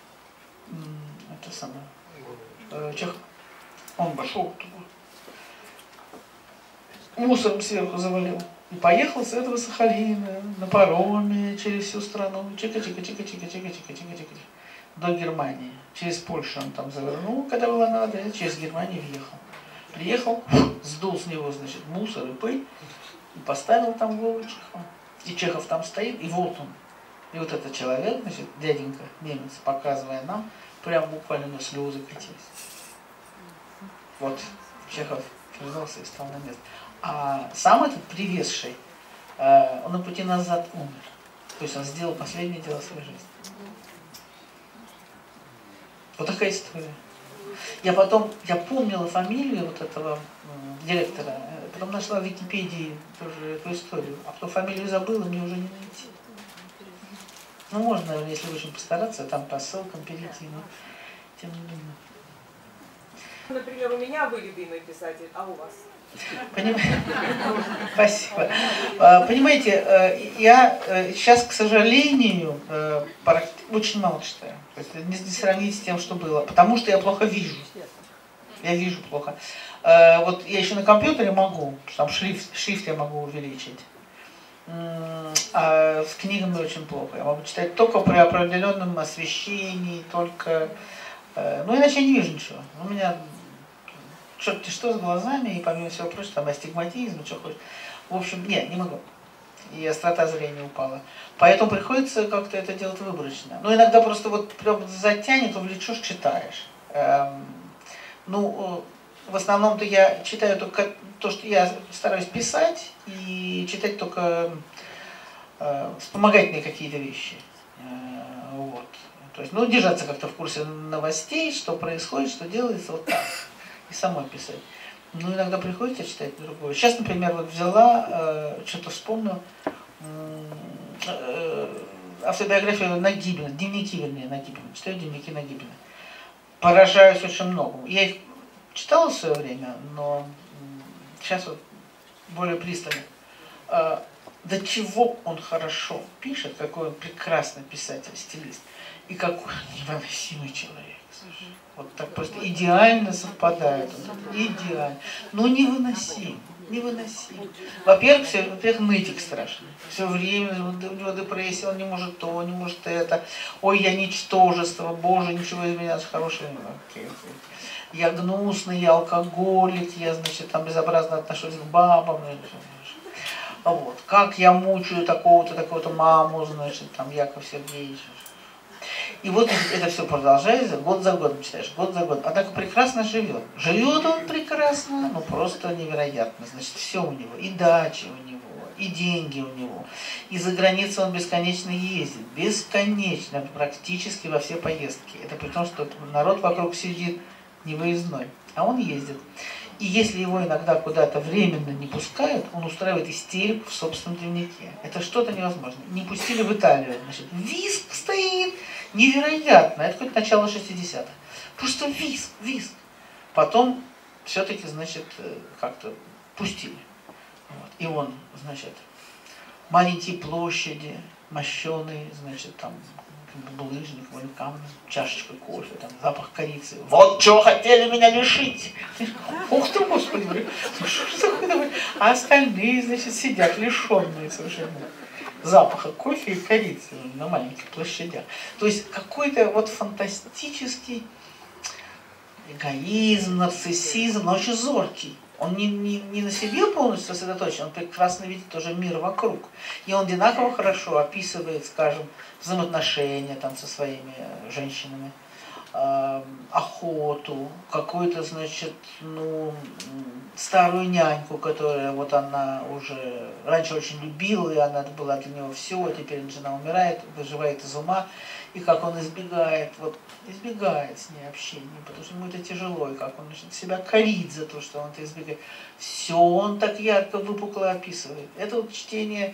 это самое, э, Чехов. Он пошел туда, мусором сверху завалил. И поехал с этого Сахалина на пароме через всю страну. Чика-чика-чика-чика-чика-чика-чика-чика до Германии. Через Польшу он там завернул, когда было надо, и через Германию въехал. Приехал, сдул с него, значит, мусор и пыль, и поставил там голову Чехова. И Чехов там стоит, и вот он. И вот этот человек, значит, дяденька, немец, показывая нам, прям буквально на слезы катились. Вот, Чехов вернулся и стал на место. А сам этот привезший, он на пути назад умер. То есть он сделал последнее дело своей жизни. Вот такая история. Я потом, я помнила фамилию вот этого э, директора, потом нашла в Википедии тоже эту историю, а потом фамилию забыла, мне уже не найти. Ну, можно, наверное, если очень постараться, там по ссылкам перейти, но тем не менее. Например, у меня вы любимый писатель, а у вас? Понимаете? Спасибо. Понимаете, я сейчас, к сожалению, очень мало читаю. То есть не сравнить с тем, что было. Потому что я плохо вижу. Я вижу плохо. Вот я еще на компьютере могу, там шрифт, шрифт я могу увеличить. А с книгами очень плохо. Я могу читать только при определенном освещении, только... Ну, иначе я не вижу ничего. У меня... Что-то что с глазами, и помимо всего прочего, там астигматизм, что хочешь. В общем, нет, не могу. И острота зрения упала. Поэтому приходится как-то это делать выборочно. Ну, иногда просто вот прям затянет, увлечешь, читаешь. Эм, ну, в основном-то я читаю только то, что я стараюсь писать, и читать только э, вспомогательные какие-то вещи. Э, вот. То есть, ну, держаться как-то в курсе новостей, что происходит, что делается, вот так. И самой писать. Ну, иногда приходится читать другое. Сейчас, например, вот взяла, э, что-то вспомнила, э, автобиографию Нагибина, дневники, вернее, Нагибина, читаю дневники Нагибина. Поражаюсь очень многому. Я их читала в свое время, но сейчас вот более пристально. До чего он хорошо пишет, какой он прекрасный писатель, стилист, и какой он невыносимый человек. Вот так просто идеально совпадает. Идеально. Но невыносим. Невыносим. Во-первых, все, во-первых, нытик страшный. Все время у него депрессия, он не может то, не может это. Ой, я ничтожество, Боже, ничего из меня хорошего не может. Я гнусный, я алкоголик, я, значит, там безобразно отношусь к бабам. Вот. Как я мучаю такого-то, такого-то маму, значит, там, Яков Сергеевич. И вот это все продолжается, год за годом читаешь, год за годом. Однако прекрасно живет. Живет он прекрасно, ну просто невероятно. Значит, все у него, и дача у него, и деньги у него. И за границу он бесконечно ездит, бесконечно, практически во все поездки. Это при том, что народ вокруг сидит невыездной, а он ездит. И если его иногда куда-то временно не пускают, он устраивает истерику в собственном дневнике. Это что-то невозможное. Не пустили в Италию, значит, визг стоит, невероятно. Это хоть начало шестидесятых. Просто визг, визг. Потом все-таки, значит, как-то пустили. Вот. И он, значит, маленькие площади, мощеные, значит, там, булыжник, вулкан, чашечка кофе, там, запах корицы. Вот чего хотели меня лишить! Ух ты, Господи! Ну что ж такое? А остальные, значит, сидят лишенные совершенно запаха кофе и корицы на маленьких площадях. То есть какой-то вот фантастический эгоизм, нарциссизм, но очень зоркий. Он не, не, не на себе полностью сосредоточен, он прекрасно видит тоже мир вокруг. И он одинаково хорошо описывает, скажем, взаимоотношения там, со своими женщинами, э, охоту, какую-то, значит, ну, старую няньку, которая вот она уже раньше очень любила, и она была для него все, а теперь жена умирает, выживает из ума. И как он избегает, вот, избегает с ней общения, потому что ему это тяжело, и как он начинает себя корить за то, что он это избегает. Все он так ярко, выпукло описывает. Это вот чтение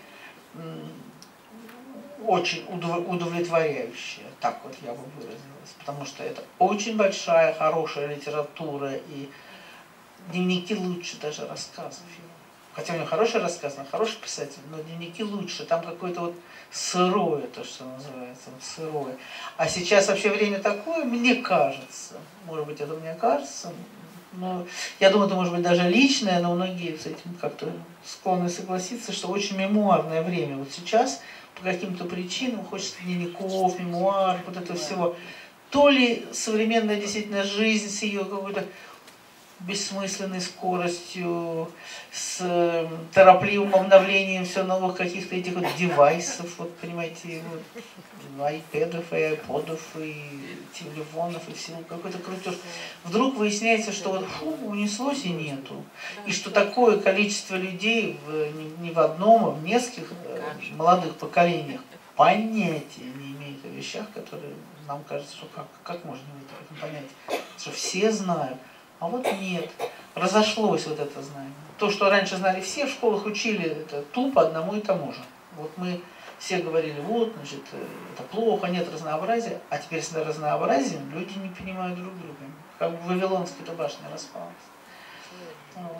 очень удовлетворяющее, так вот я бы выразилась, потому что это очень большая, хорошая литература, и дневники лучше даже рассказов. Хотя у него хороший рассказ, он хороший писатель, но дневники лучше, там какое-то вот сырое, то, что называется, вот сырое. А сейчас вообще время такое, мне кажется, может быть, это мне кажется, но я думаю, это может быть даже личное, но многие с этим как-то склонны согласиться, что очень мемуарное время. Вот сейчас по каким-то причинам хочется дневников, мемуаров, вот этого всего. То ли современная действительно жизнь с ее какой-то бессмысленной скоростью, с торопливым обновлением все новых каких-то этих вот девайсов, вот понимаете, вот, айпэдов и айподов и телефонов и всего, какой-то крутеж. Вдруг выясняется, что вот фу, унеслось и нету. И что такое количество людей в, не, не в одном, а в нескольких молодых поколениях понятия не имеют о вещах, которые нам кажется, что как, как можно в этом понять. Что все знают. А вот нет, разошлось вот это знание. То, что раньше знали все, в школах учили, это тупо одному и тому же. Вот мы все говорили, вот, значит, это плохо, нет разнообразия, а теперь с разнообразием люди не понимают друг друга. Как бы Вавилонская башня распалась. Вот.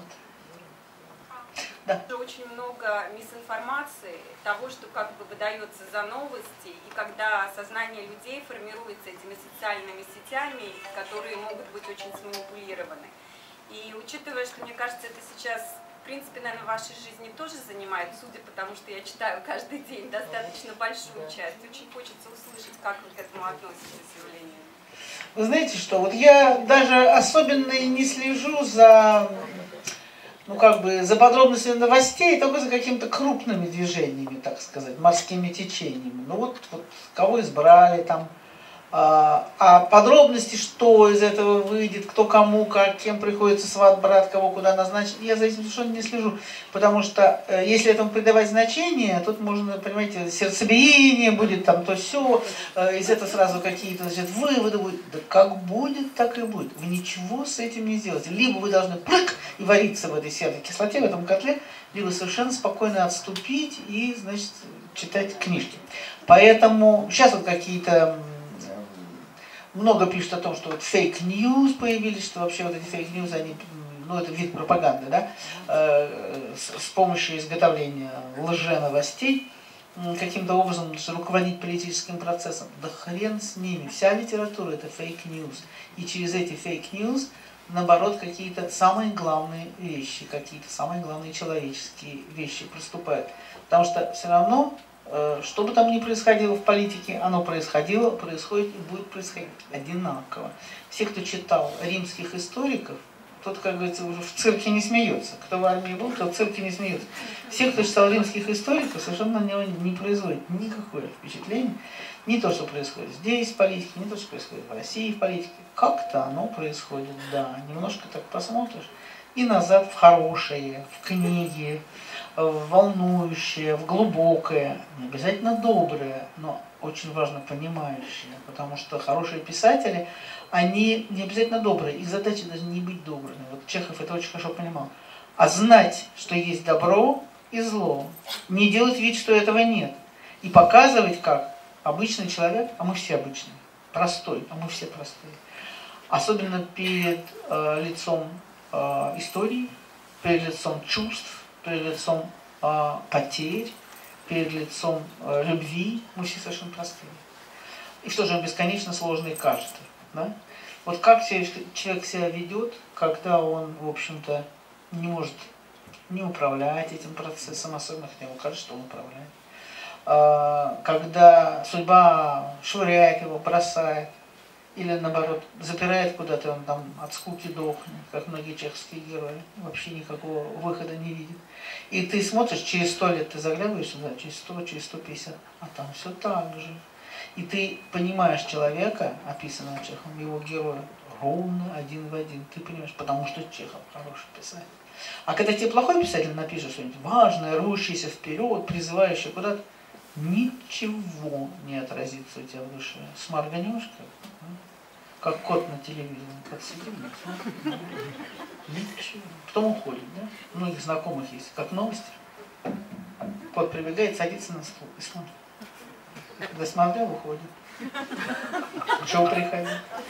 Да. Очень много мисинформации, того, что как бы выдается за новости, и когда сознание людей формируется этими социальными сетями, которые могут быть очень сманипулированы. И учитывая, что, мне кажется, это сейчас, в принципе, наверное, в вашей жизни тоже занимает, судя по тому, что я читаю каждый день достаточно большую часть, очень хочется услышать, как вы к этому относитесь явлению. Вы знаете что, вот я даже особенно и не слежу за... ну, как бы, за подробностями новостей, только за какими-то крупными движениями, так сказать, морскими течениями. Ну, вот, вот кого избрали там, а, а подробности, что из этого выйдет, кто кому, как, кем приходится сват, брат, кого куда назначить, я за этим совершенно не слежу. Потому что, если этому придавать значение, тут можно, понимаете, сердцебиение будет там, то все, из этого сразу какие-то, значит, выводы будут. Да как будет, так и будет. Вы ничего с этим не сделаете. Либо вы должны прыг и вариться в этой серной кислоте, в этом котле, либо совершенно спокойно отступить и, значит, читать книжки. Поэтому сейчас вот какие-то много пишут о том, что вот фейк-ньюс появились, что вообще вот эти фейк-ньюс, они, ну это вид пропаганды, да, э, с, с помощью изготовления лженовостей каким-то образом руководить политическим процессом. Да хрен с ними, вся литература это фейк-ньюс. И через эти фейк-ньюс, наоборот, какие-то самые главные вещи, какие-то самые главные человеческие вещи проступают. Потому что все равно, что бы там ни происходило в политике, оно происходило, происходит и будет происходить одинаково. Все, кто читал римских историков, тот, как говорится, уже в цирке не смеется. Кто в армии был, тот в цирке не смеется. Все, кто читал римских историков, совершенно на него не производит никакое впечатление. Не то, что происходит здесь в политике, не то, что происходит в России в политике. Как-то оно происходит, да. Немножко так посмотришь. И назад в хорошее, в книги, в волнующее, в глубокое. Не обязательно доброе, но очень важно понимающее. Потому что хорошие писатели, они не обязательно добрые. Их задача даже не быть добрыми. Вот Чехов это очень хорошо понимал. А знать, что есть добро и зло. Не делать вид, что этого нет. И показывать, как обычный человек, а мы все обычные, простой, а мы все простые. Особенно перед э, лицом э, истории, перед лицом чувств, перед лицом э, потерь, перед лицом э, любви, мы все совершенно простые. И в то же время бесконечно сложные каждый. Да? Вот как человек себя ведет, когда он, в общем-то, не может не управлять этим процессом, особенно хотя ему кажется, что он управляет. Когда судьба швыряет его, бросает, или наоборот, запирает куда-то, он там от скуки дохнет, как многие чеховские герои, вообще никакого выхода не видит. И ты смотришь, через сто лет ты заглядываешь сюда, через сто, через сто пятьдесят, а там все так же. И ты понимаешь человека, описанного Чеховым, его героя, ровно один в один. Ты понимаешь, потому что Чехов хороший писатель. А когда тебе плохой писатель напишет что-нибудь важное, рвущееся вперед, призывающее куда-то, ничего не отразится у тебя в душе. Сморганешь, как, как кот на телевизоре, как сидит, ничего. Потом уходит, да? У многих знакомых есть, как новости. Кот прибегает, садится на стул и смотрит. Досмотрел, уходит. Чего приходил?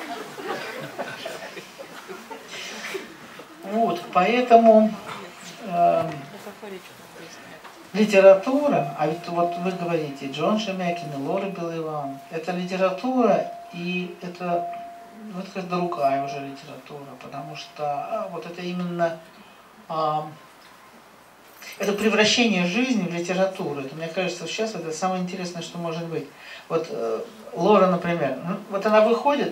Вот, поэтому э, литература, а ведь вот вы говорите, Джон Шемякин и Лора Белоиван, это литература, и это, ну, это другая уже литература, потому что а, вот это именно а, это превращение жизни в литературу. Это, мне кажется, сейчас это самое интересное, что может быть. Вот э, Лора, например, ну, вот она выходит,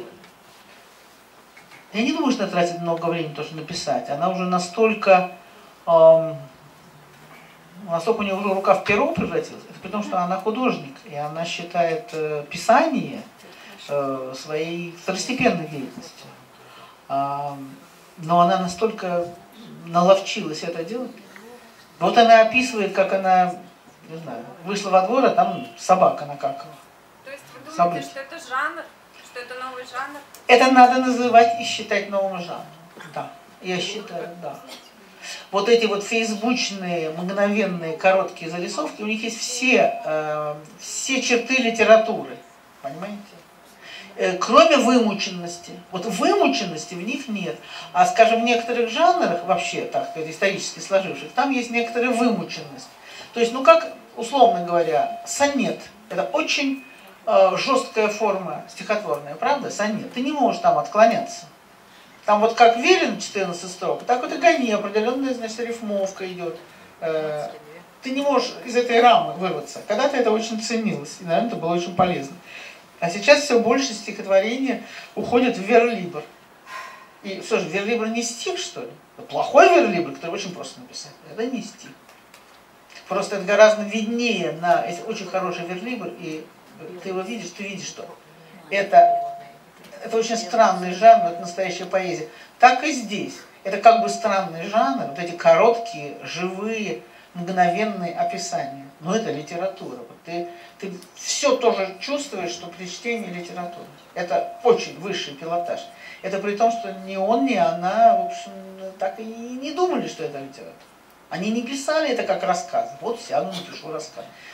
я не думаю, что она тратит много времени, то, что написать. Она уже настолько, эм, настолько у нее уже рука в перо превратилась. Это потому, что она художник, и она считает э, писание э, своей второстепенной деятельностью. Э, но она настолько наловчилась это делать. Вот она описывает, как она, не знаю, вышла во двор, а там собака накакала. То есть вы думаете, События. что это жанр, что это новый жанр? Это надо называть и считать новым жанром. Да, я считаю, да. Вот эти вот фейсбучные, мгновенные, короткие зарисовки, у них есть все, э, все черты литературы. Понимаете? Э, кроме вымученности. Вот вымученности в них нет. А, скажем, в некоторых жанрах, вообще, так сказать, исторически сложивших, там есть некоторая вымученность. То есть, ну как, условно говоря, сонет. Это очень э, жесткая форма стихотворная, правда? Сонет. Ты не можешь там отклоняться. Там вот как верен четырнадцать строк, так вот и гони, определенная, значит, рифмовка идет. Э, ты не можешь из этой рамы вырваться. Когда-то это очень ценилось, и, наверное, это было очень полезно. А сейчас все больше стихотворения уходят в верлибр. И что же, верлибр не стих, что ли? Плохой верлибр, который очень просто написать, это не стих. Просто это гораздо виднее на... Если очень хороший верлибр, и ты его видишь, ты видишь, что это, это очень странный жанр, это настоящая поэзия. Так и здесь. Это как бы странный жанр, вот эти короткие, живые, мгновенные описания. Но это литература. Вот ты, ты все тоже чувствуешь, что при чтении литературы. Это очень высший пилотаж. Это при том, что ни он, ни она, в общем, так и не думали, что это литература. Они не писали это как рассказ. Вот сяду, напишу рассказ.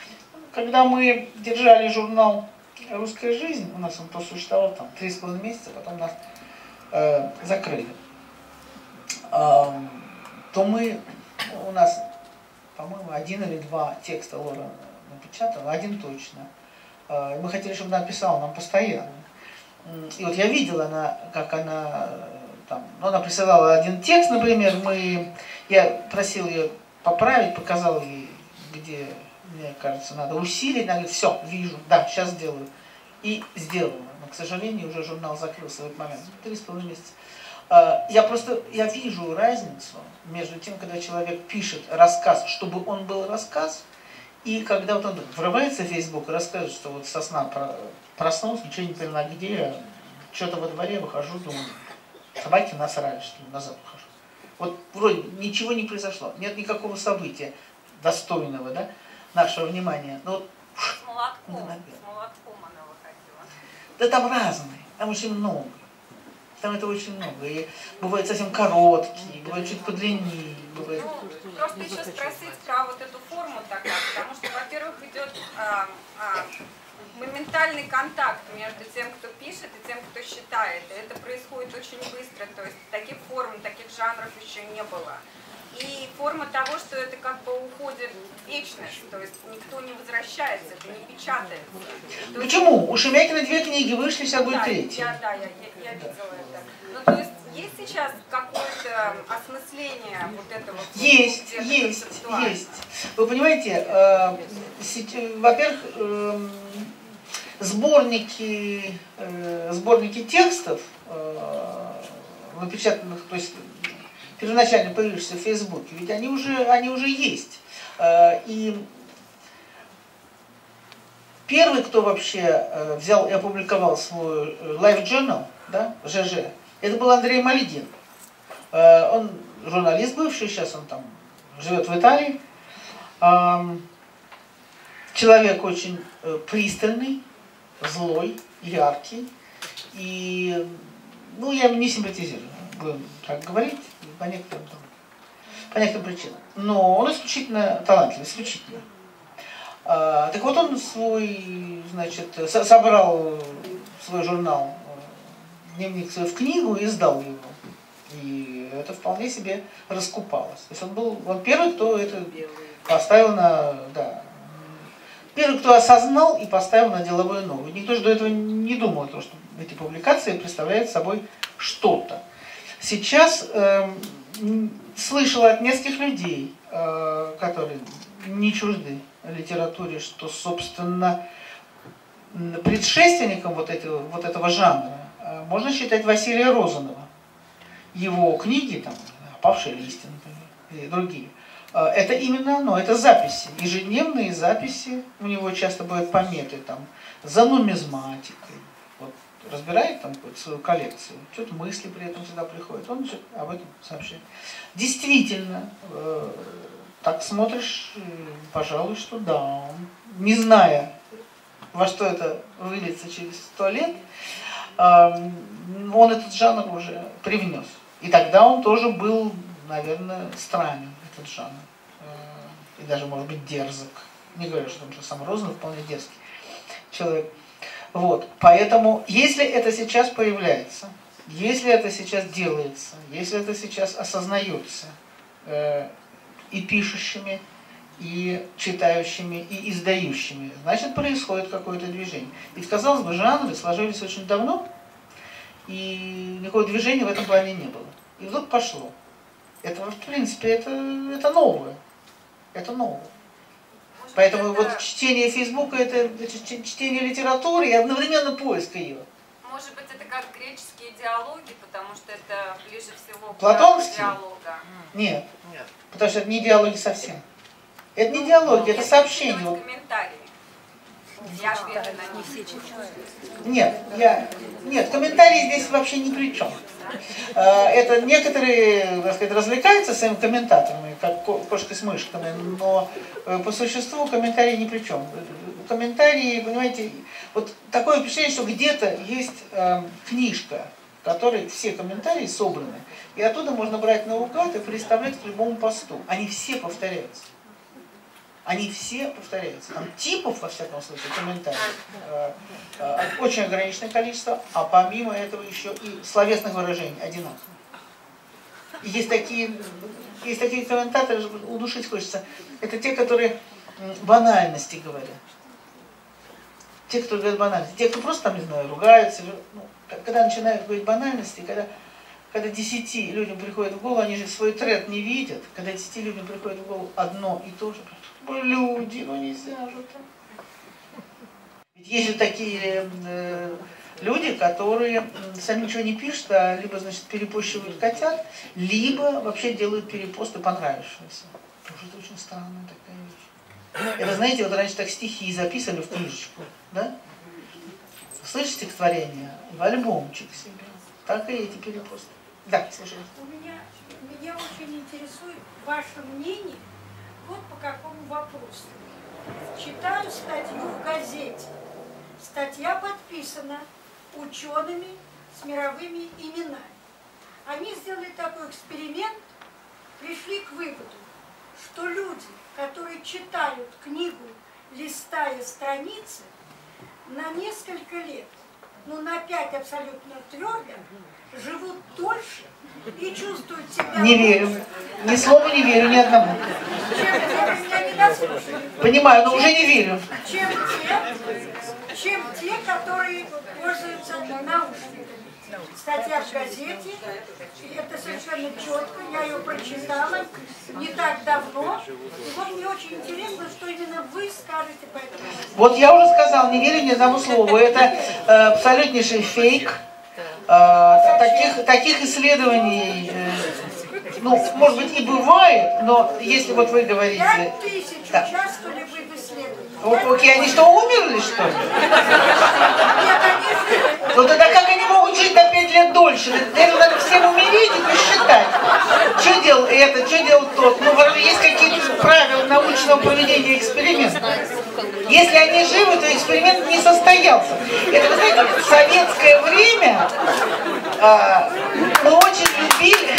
когда мы держали журнал «Русская жизнь», у нас он просуществовал там три с половиной месяца, потом нас э, закрыли, э, то мы, у нас, по-моему, один или два текста Лора напечатала, один точно. Э, мы хотели, чтобы она писала нам постоянно. И вот я видела, она, как она, там, ну, она присылала один текст, например, мы, я просил ее поправить, показал ей, где, мне кажется, надо усилить, она говорит, все, вижу, да, сейчас сделаю. И сделала. Но, к сожалению, уже журнал закрылся в этот момент. Три с половиной месяца. Я просто, я вижу разницу между тем, когда человек пишет рассказ, чтобы он был рассказ, и когда вот он врывается в Facebook и рассказывает, что вот со сна проснулся, ничего не поняла, где я, что-то во дворе выхожу, думаю, собаки насрали, что ли, назад выхожу. Вот вроде ничего не произошло, нет никакого события достойного, да, нашего внимания. Но вот, с молотком, с молотком она выходила. Да там разные, там очень много. Там это очень много. И бывают совсем короткие, бывают чуть подлиннее, бывает... Ну, просто еще спросить про вот эту форму тогда, потому что, во-первых, идет а, а, моментальный контакт между тем, кто пишет, и тем, кто считает. И это происходит очень быстро, то есть таких форм, таких жанров еще не было. И форма того, что это как бы уходит в вечность, то есть никто не возвращается, это не печатается. То Почему? есть... У Шемякина две книги вышли, сейчас будет да, третья. Я, да, я, я, я видела это. Ну, то есть есть сейчас какое-то осмысление вот этого? Есть, есть, есть. Вы понимаете, э, э, во-первых, э, сборники, э, сборники текстов, э, напечатанных, то есть первоначально появившиеся в Фейсбуке, ведь они уже, они уже есть. Э, и первый, кто вообще э, взял и опубликовал свой Life Journal, да, ЖЖ, это был Андрей Малигин. Э, он журналист бывший, сейчас он там живет в Италии. Э, человек очень э, пристальный, злой, яркий. И, ну, я ему не симпатизирую, будем так говорить, по некоторым, по некоторым причинам. Но он исключительно талантлив, исключительно. А, так вот он свой, значит, со собрал свой журнал, дневник свой в книгу и издал его. И это вполне себе раскупалось. То есть он был он первый, кто это поставил на... Да, первый, кто осознал и поставил на деловую ногу. Никто же до этого не думал, что эти публикации представляют собой что-то. Сейчас э, слышала от нескольких людей, э, которые не чужды литературе, что, собственно, предшественником вот этого, вот этого жанра э, можно считать Василия Розанова. Его книги, там, «Опавшие листья», например, и другие. Э, это именно оно, это записи, ежедневные записи, у него часто бывают пометы там, за нумизматикой. Вот, разбирает там свою коллекцию, что-то мысли при этом сюда приходят, он же об этом сообщает. Действительно, э, так смотришь, э, пожалуй, что да, не зная, во что это выльется через сто лет, э, он этот жанр уже привнес. И тогда он тоже был, наверное, странен, этот жанр. Э, и даже, может быть, дерзок. Не говорю, что он же сам Розанов вполне дерзкий человек. Вот, поэтому, если это сейчас появляется, если это сейчас делается, если это сейчас осознается э, и пишущими, и читающими, и издающими, значит, происходит какое-то движение. Ведь, казалось бы, жанры сложились очень давно, и никакого движения в этом плане не было. И вдруг пошло. Это, в принципе, это, это новое. Это новое. Поэтому это... вот чтение Фейсбука – это чтение литературы и одновременно поиск ее. Может быть, это как греческие диалоги, потому что это ближе всего к диалога? Нет. Нет, потому что это не диалоги совсем. Это не диалоги, это сообщение. Комментарии. Я ответы на них. Нет, я... Нет, комментарии здесь вообще ни при чем. Это некоторые, так сказать, развлекаются своими комментаторами, как кошки с мышками, но по существу комментарии ни при чем. Комментарии, понимаете, вот такое впечатление, что где-то есть э, книжка, в которой все комментарии собраны, и оттуда можно брать наугад и представлять к любому посту. Они все повторяются. они все повторяются. Там типов, во всяком случае, комментариев, э, э, очень ограниченное количество, а помимо этого еще и словесных выражений одинаково. И есть такие, есть такие комментаторы, удушить хочется. Это те, которые банальности говорят. Те, кто говорят банальности. Те, кто просто там, не знаю, ругаются. Ну, когда начинают говорить банальности, когда, когда десяти людям приходит в голову, они же свой тред не видят, когда десяти людям приходит в голову одно и то же. Люди, ну нельзя же так. Ведь есть же такие э, люди, которые сами ничего не пишут, а либо, значит, перепощивают котят, либо вообще делают перепосты понравившиеся. Тоже это очень странная такая вещь. Это, знаете, вот раньше так стихи записывали в книжечку, да? Слышите стихотворение? В альбомчик себе. Так и эти перепосты. Да, слушайте. У меня, меня очень интересует ваше мнение вот по какому вопросу. Читаю статью в газете. Статья подписана учеными с мировыми именами. Они сделали такой эксперимент, пришли к выводу, что люди, которые читают книгу, листая страницы, на несколько лет, ну на пять абсолютно твердо, живут дольше и чувствуют себя... Не верю. Ни слова не верю, ни одному. Чем те, меня не дослушали. Понимаю, но уже не верю. Чем те, чем те, которые пользуются наушниками. Статья в газете, это совершенно четко, я ее прочитала не так давно. И вот мне очень интересно, что именно вы скажете по этому. Вот я уже сказал, не верю ни одному слову. Это э, абсолютнейший фейк. Э, таких, таких исследований, э, ну, может быть, и бывает, но если вот вы говорите... Пять тысяч да. участвовали вы в исследовании. Окей, они что, умерли, что ли? Нет, они живы. Ну тогда как они могут жить на пять лет дольше? Это надо всем умереть и посчитать. Что делал это, что делал тот? Ну, есть какие-то правила научного проведения эксперимента. Если они живы, то эксперимент не состоялся. Это, вы знаете, в советское время а, мы очень любили...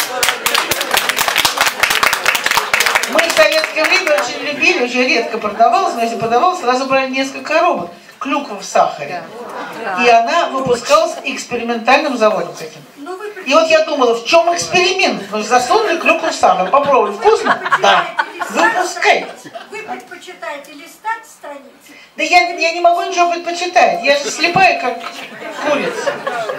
Мы в советское время очень любили, очень редко продавалось, но если продавалось, сразу брали несколько коробок. Клюква в сахаре. И она выпускалась экспериментальным заводом таким. И вот я думала, в чем эксперимент? Ну, засунули клюкву в сахар, попробовали. Вкусно? Да. Выпускай. Вы предпочитаете листать страницы? Да я, я не могу ничего предпочитать. Я же слепая, как курица.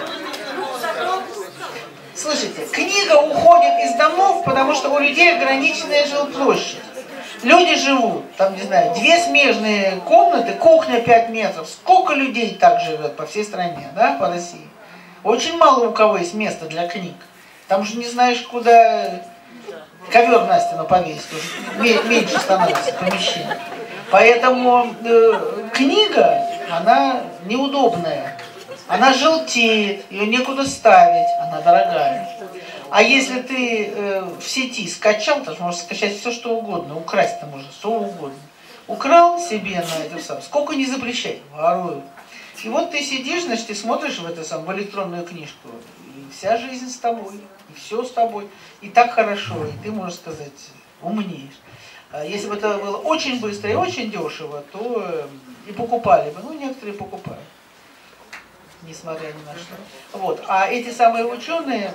Слышите, книга уходит из домов, потому что у людей ограниченная жилплощадь. Люди живут, там, не знаю, две смежные комнаты, кухня пять метров. Сколько людей так живет по всей стране, да, по России? Очень мало у кого есть места для книг. Там же не знаешь, куда ковер на стену повесить, уже меньше становится помещение. Поэтому э, книга, она неудобная. Она желтеет, ее некуда ставить, она дорогая. А если ты э, в сети скачал, то можешь скачать все, что угодно, украсть-то можно, что угодно. Украл себе на это сам, сколько не запрещай, воруют. И вот ты сидишь, значит, ты смотришь в эту самую в электронную книжку, и вся жизнь с тобой, и все с тобой, и так хорошо, и ты, можно сказать, умнеешь. А если бы это было очень быстро и очень дешево, то э, и покупали бы, ну, некоторые покупают. Несмотря ни на что. Вот. А эти самые ученые...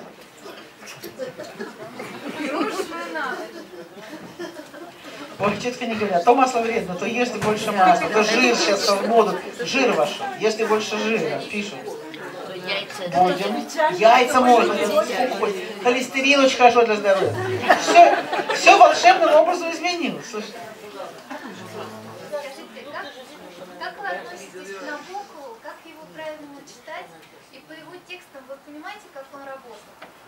Ой, четко не говорят, то масло вредно, то ешьте больше масла, то жир сейчас в моду. Жир вошел, ешьте больше жира, пишут. Будем. Яйца можно. Холестерин очень хорошо для здоровья. Все, все волшебным образом изменилось. Слушайте. Как вы относитесь к Набокову, как его правильно читать, и по его текстам вы понимаете, как он работал?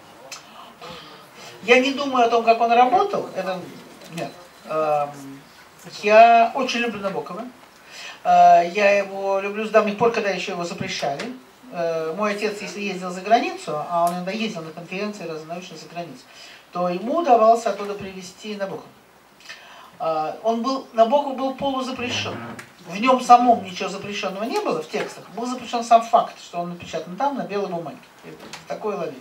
Я не думаю о том, как он работал. Это нет. Я очень люблю Набокова. Я его люблю с давних пор, когда еще его запрещали. Мой отец, если ездил за границу, а он иногда ездил на конференции разнонаучные за границу, то ему удавалось оттуда привезти Набокова. Он был, Набоков был полузапрещен. В нем самом ничего запрещенного не было в текстах. Был запрещен сам факт, что он напечатан там на белой бумаге. Такое ловили.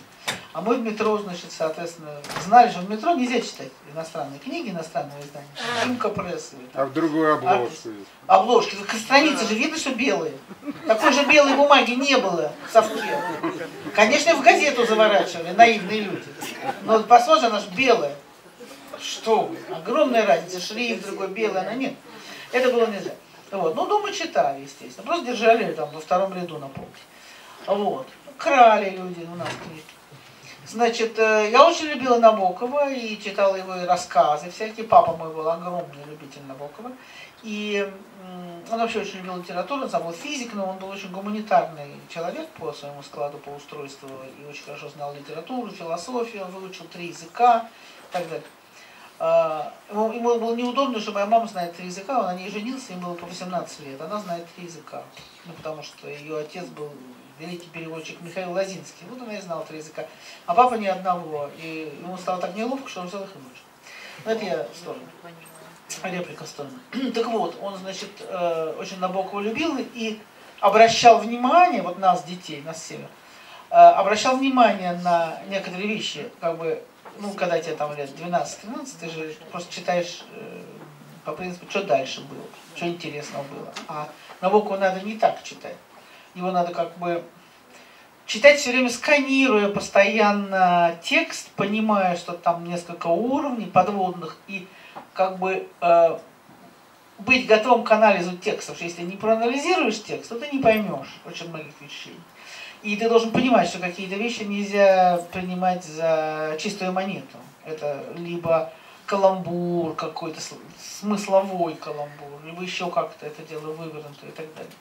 А мы в метро, значит, соответственно, знали, что в метро нельзя читать иностранные книги, иностранные издания. Имка пресс. А в другую обложку. Обложки. Страницы же видно, что белые. Такой же белой бумаги не было в совке. Конечно, в газету заворачивали, наивные люди. Но посмотришь, она же белая. Что вы? Огромная разница. Шрифт другой белый, она нет. Это было нельзя. Вот. Ну, дома читали, естественно. Просто держали там во втором ряду на полке. Вот. Крали люди у нас книжки. Значит, я очень любила Набокова и читала его рассказы всякие. Папа мой был огромный любитель Набокова. И он вообще очень любил литературу, он сам был физик, но он был очень гуманитарный человек по своему складу, по устройству. И очень хорошо знал литературу, философию, он выучил три языка и так далее. Ему, ему было неудобно, что моя мама знает три языка, он на ней женился, ему было по восемнадцать лет, она знает три языка. Ну, потому что ее отец был великий переводчик Михаил Лозинский. Вот она и знала три языка. А папа ни одного. И ему стало так неловко, что он взял их и выучил. Но это я в сторону. Реплика в сторону. Так вот, он, значит, очень Набокова любил и обращал внимание, вот нас, детей, нас север, обращал внимание на некоторые вещи, как бы, ну, когда тебе там лет двенадцать-тринадцать, ты же просто читаешь по принципу, что дальше было, что интересного было. А Набокова надо не так читать. Его надо как бы читать все время, сканируя постоянно текст, понимая, что там несколько уровней подводных, и как бы э, быть готовым к анализу текстов. Что если не проанализируешь текст, то ты не поймешь очень многих вещей. И ты должен понимать, что какие-то вещи нельзя принимать за чистую монету. Это либо каламбур какой-то, смысловой каламбур, либо еще как-то это дело вывернуто и так далее.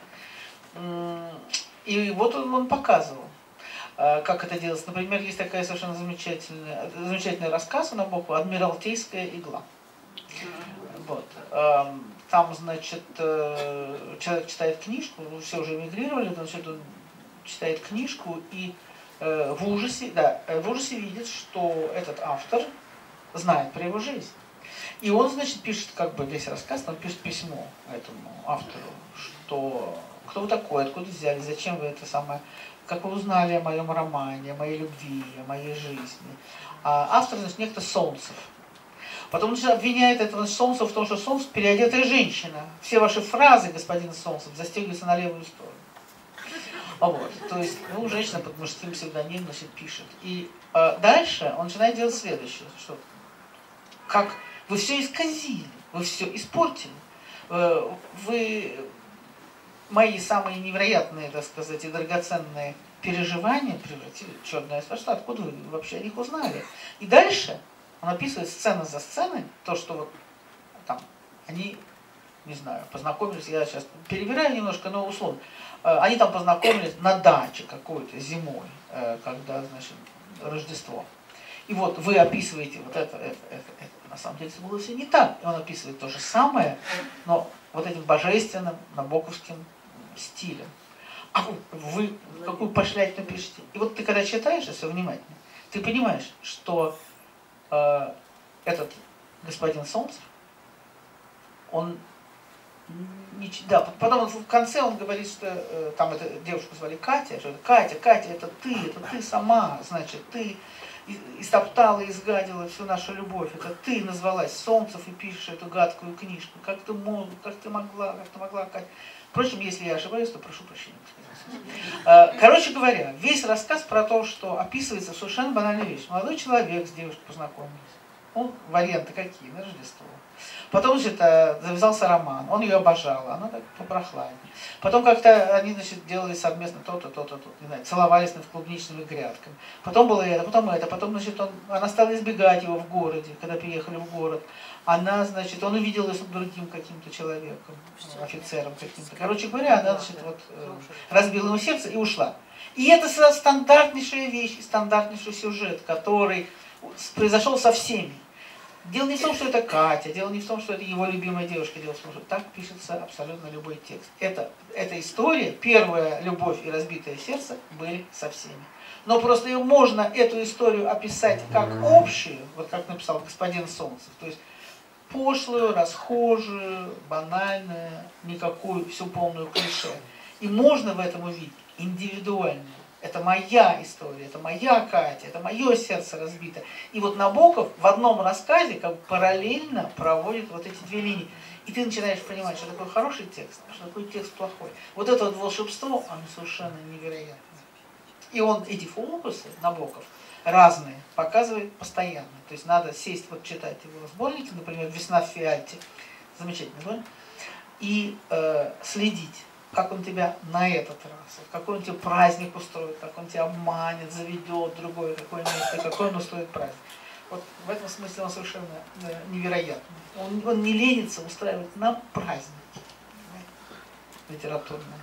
И вот он, он показывал, как это делается. Например, есть такая совершенно замечательная, замечательный рассказ у Набокова «Адмиралтейская игла». Вот. Там, значит, человек читает книжку, все уже эмигрировали, значит, он читает книжку и в ужасе, да, в ужасе видит, что этот автор знает про его жизнь. И он, значит, пишет как бы весь рассказ, он пишет письмо этому автору, что кто вы такой, откуда взяли, зачем вы это самое, как вы узнали о моем романе, о моей любви, о моей жизни. А автор, значит, некто Солнцев. Потом он обвиняет этого Солнцева в том, что Солнцев переодетая женщина. Все ваши фразы, господин Солнцев, застегиваются на левую сторону. Вот. То есть, ну, женщина под мужским псевдонимом, значит, пишет. И э, дальше он начинает делать следующее, что как вы все исказили, вы все испортили, э, вы мои самые невероятные, так сказать, и драгоценные переживания превратили в черное что откуда вы вообще о них узнали. И дальше он описывает сцена за сценой, то, что вот там они, не знаю, познакомились, я сейчас перебираю немножко, но условно, они там познакомились на даче какой-то зимой, когда, значит, Рождество. И вот вы описываете вот это, это, это, это. На самом деле это было все не так. И он описывает то же самое, но вот этим божественным набоковским стилем. А вы, вы какую пошлятину пишете? И вот ты когда читаешь это все внимательно, ты понимаешь, что э, этот господин Солнцев, он не, да, потом он, в конце он говорит, что э, там эту девушку звали Катя, что это Катя, Катя, это ты, это ты сама, значит, ты истоптала и изгадила всю нашу любовь. Это ты назвалась Солнцев и пишешь эту гадкую книжку. Как ты, мог, как ты могла, как ты могла, Катя. Впрочем, если я ошибаюсь, то прошу прощения. Короче говоря, весь рассказ про то, что описывается совершенно банальная вещь. Молодой человек с девушкой познакомились. Ну, варианты какие, на Рождество. Потом, значит, завязался роман, он ее обожал, она так попрохладнее. Потом как-то они, значит, делали совместно то-то, то-то, то-то, не знаю, целовались над клубничными грядками. Потом было это, потом это, потом, значит, он, она стала избегать его в городе, когда приехали в город. Она, значит, он увидел ее с другим каким-то человеком, офицером каким-то. Короче говоря, она, значит, вот, разбила ему сердце и ушла. И это стандартнейшая вещь, стандартнейший сюжет, который произошел со всеми. Дело не в том, что это Катя, дело не в том, что это его любимая девушка, дело в том, что так пишется абсолютно любой текст. Это, эта история, первая любовь и разбитое сердце были со всеми. Но просто ее можно, эту историю, описать как общую, вот как написал господин Солнцев, то есть пошлую, расхожую, банальную, никакую, всю полную клише. И можно в этом увидеть индивидуальную, Это моя история, это моя Катя, это мое сердце разбито. И вот Набоков в одном рассказе как бы параллельно проводит вот эти две линии. И ты начинаешь понимать, что такое хороший текст, а что такое текст плохой. Вот это вот волшебство, оно совершенно невероятное. И он эти фокусы, Набоков, разные, показывает постоянно. То есть надо сесть, вот читать его сборники, например, «Весна в Фиальте», замечательный сборник, и э, следить, как он тебя на этот раз, какой он тебе праздник устроит, как он тебя обманет, заведет в другое какое место, какой он устроит праздник. Вот в этом смысле он совершенно э, невероятный. Он, он не ленится устраивать нам праздники литературные.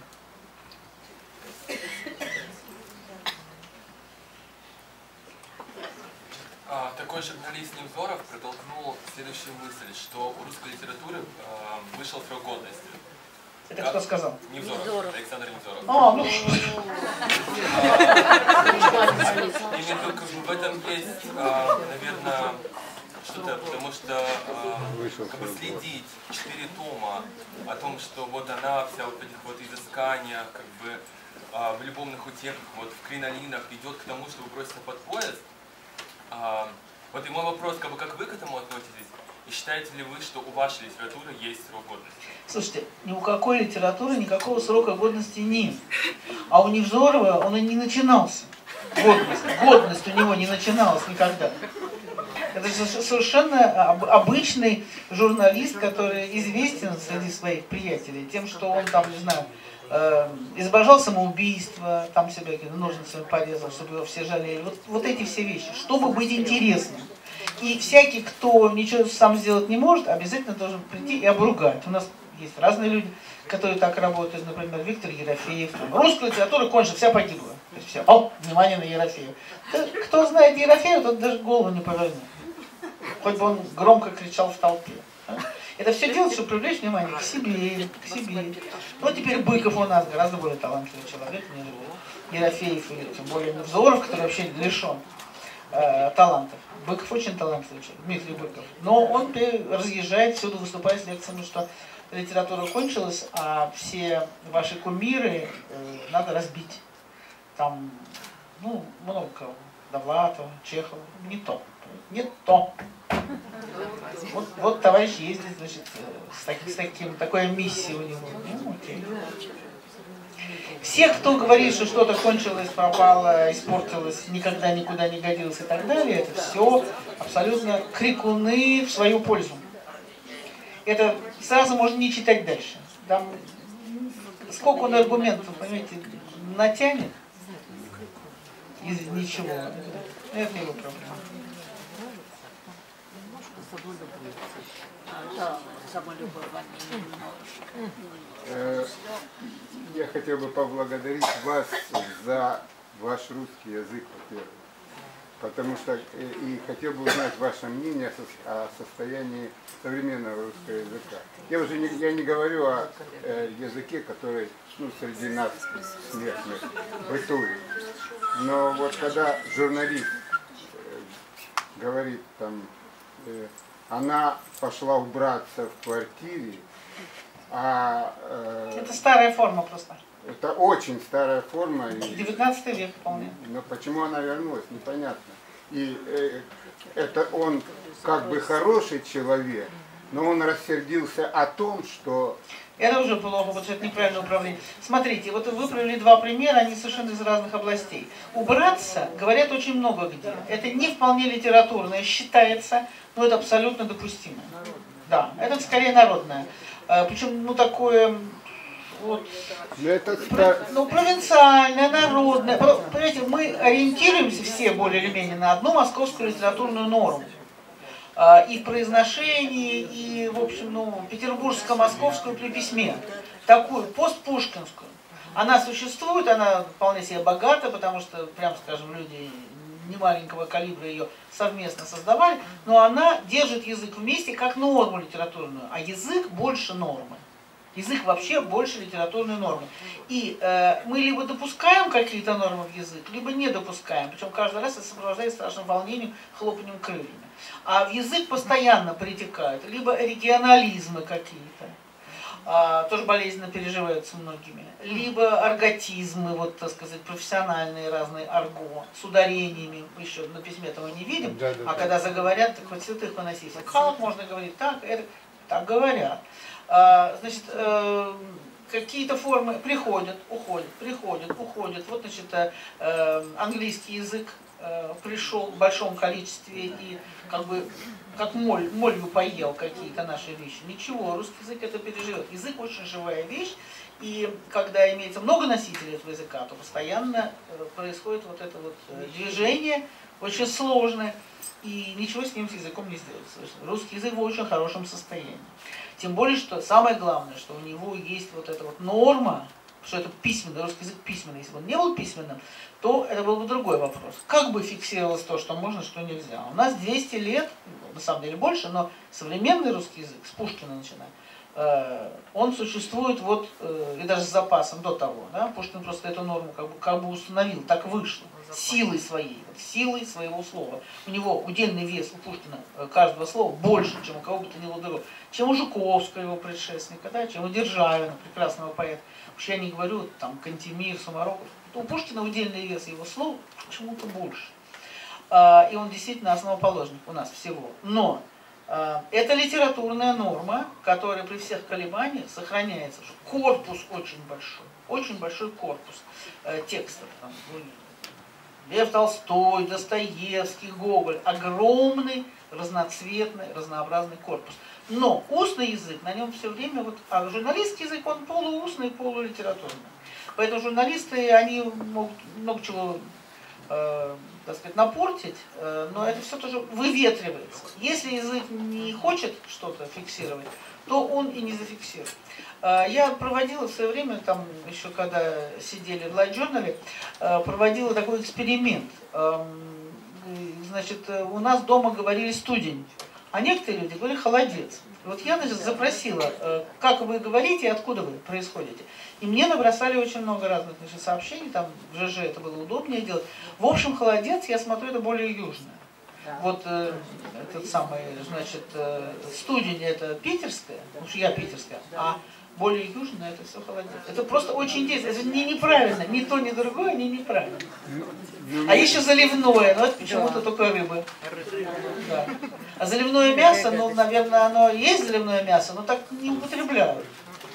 А, такой журналист Невзоров протолкнул следующую мысль, что у русской литературы а, вышел срок годности. Это как... кто сказал? Невзоров, Невзоров. Александр Невзоров. А, ну... Именно только в этом есть, наверное, что-то, потому что как бы следить четыре тома о том, что вот она вся вот в этих вот изысканиях, как бы в любовных утехах, вот в кринолинах идет к тому, чтобы броситься под поезд. А, вот и мой вопрос, как бы, как вы к этому относитесь? И считаете ли вы, что у вашей литературы есть срок годности? Слушайте, ни у какой литературы никакого срока годности нет. А у Невзорова он и не начинался. Годность, годность у него не начиналась никогда. Это же совершенно обычный журналист, который известен среди своих приятелей тем, что он там, не знаю, э, изображал самоубийство, там себя ножницами порезал, чтобы его все жалели. Вот, вот эти все вещи, чтобы быть интересным. И всякий, кто ничего сам сделать не может, обязательно должен прийти и обругать. У нас есть разные люди, которые так работают, например, Виктор Ерофеев. Русская литература кончилась, вся погибла. То есть все, о, внимание на Ерофеева. Кто знает Ерофеева, тот даже голову не повернет. Хоть бы он громко кричал в толпе. Это все делать, чтобы привлечь внимание к себе, к себе. Ну, теперь Быков у нас гораздо более талантливый человек, нежели Ерофеев, и тем более Невзоров, который вообще лишен э, талантов. Быков очень талантливый человек, Дмитрий Быков. Но он разъезжает, всюду выступает с лекциями, что литература кончилась, а все ваши кумиры э, надо разбить. Там, ну, много кого. Довлатова, Чехова. Не то. Не то. Вот, вот товарищ ездит, значит, с, таки, с таким, такой миссией у него. Ну, окей. Все, кто говорит, что что-то кончилось, пропало, испортилось, никогда никуда не годилось и так далее, это все абсолютно крикуны в свою пользу. Это сразу можно не читать дальше. Там сколько он аргументов, понимаете, натянет из ничего. Это его проблема. Я хотел бы поблагодарить вас за ваш русский язык, во-первых. Потому что и хотел бы узнать ваше мнение о состоянии современного русского языка. Я уже не, я не говорю о э, языке, который, ну, среди нас смертных бытует. Но вот когда журналист э, говорит там, э, она пошла убраться в квартире, а... Э, это старая форма просто. Это очень старая форма. девятнадцатый век вполне. Но почему она вернулась, непонятно. И э, это он как бы хороший человек, но он рассердился о том, что... Это уже плохо, потому что это неправильное управление. Смотрите, вот вы привели два примера, они совершенно из разных областей. Убраться говорят очень много где. Это не вполне литературное считается, но это абсолютно допустимо. Да, это скорее народное. Причем, ну, такое... Вот, это ну, провинциальное, народное. Понимаете, мы ориентируемся все более или менее на одну московскую литературную норму. И в произношении, и, в общем, ну, петербургско-московскую при письме. Такую, постпушкинскую. Она существует, она вполне себе богата, потому что, прям скажем, люди немаленького калибра ее совместно создавали, но она держит язык вместе как норму литературную, а язык больше нормы. Язык вообще больше литературной нормы. И э, мы либо допускаем какие-то нормы в язык, либо не допускаем. Причем каждый раз это сопровождает страшным волнением, хлопанием крыльями. А в язык постоянно притекают либо регионализмы какие-то, а, тоже болезненно переживаются многими. Либо арготизмы, вот, так сказать, профессиональные разные арго, с ударениями, еще на письме этого не видим, Да, да, а да. когда заговорят, так хоть святых выносить. Как можно говорить так, это, так говорят. А, значит, э, какие-то формы приходят, уходят, приходят, уходят. Вот, значит, э, английский язык э, пришел в большом количестве и как бы как моль, моль бы поел какие-то наши вещи. Ничего, русский язык это переживет. Язык очень живая вещь, и когда имеется много носителей этого языка, то постоянно происходит вот это вот движение, очень сложное, и ничего с ним, с языком не сделать. Русский язык в очень хорошем состоянии. Тем более, что самое главное, что у него есть вот эта вот норма, что это письменный, русский язык письменный. Если бы он не был письменным, то это был бы другой вопрос. Как бы фиксировалось то, что можно, что нельзя. У нас двести лет, на самом деле больше, но современный русский язык, с Пушкина начиная, э, он существует вот, э, и даже с запасом до того. Да? Пушкин просто эту норму как бы, как бы установил, так вышло. Силой своей, вот, силой своего слова. У него удельный вес у Пушкина э, каждого слова больше, чем у кого бы то ни было другого. Чем у Жуковского, его предшественника, да? Чем у Державина, прекрасного поэта. Уж я не говорю, там, Кантемир, Сумароков. У Пушкина удельный вес его слов почему-то больше. А, и он действительно основоположник у нас всего. Но а, это литературная норма, которая при всех колебаниях сохраняется. Корпус очень большой. Очень большой корпус э, текстов. Там, Лев Толстой, Достоевский, Гоголь. Огромный, разноцветный, разнообразный корпус. Но устный язык, на нем все время, вот, а журналистский язык, он полуустный, полулитературный. Поэтому журналисты, они могут много чего, э, так сказать, напортить, э, но это все тоже выветривается. Если язык не хочет что-то фиксировать, то он и не зафиксирует. Э, я проводила в свое время, там, еще когда сидели в Light Journal, э, проводила такой эксперимент. Э, значит, у нас дома говорили студень. А некоторые люди говорили холодец. И вот я, значит, запросила, как вы говорите и откуда вы происходите. И мне набросали очень много разных, значит, сообщений, там в ЖЖ это было удобнее делать. В общем, холодец, я смотрю, это более южное. Да. Вот э, этот самый, значит, э, студень это питерская, потому что я питерская, да. А более южное это все холодец. Это просто очень интересно. Это не неправильно, ни то, ни другое, не неправильно. А еще заливное, но это почему-то только рыбы. Да. А заливное мясо, ну, наверное, оно есть заливное мясо, но так не употребляют.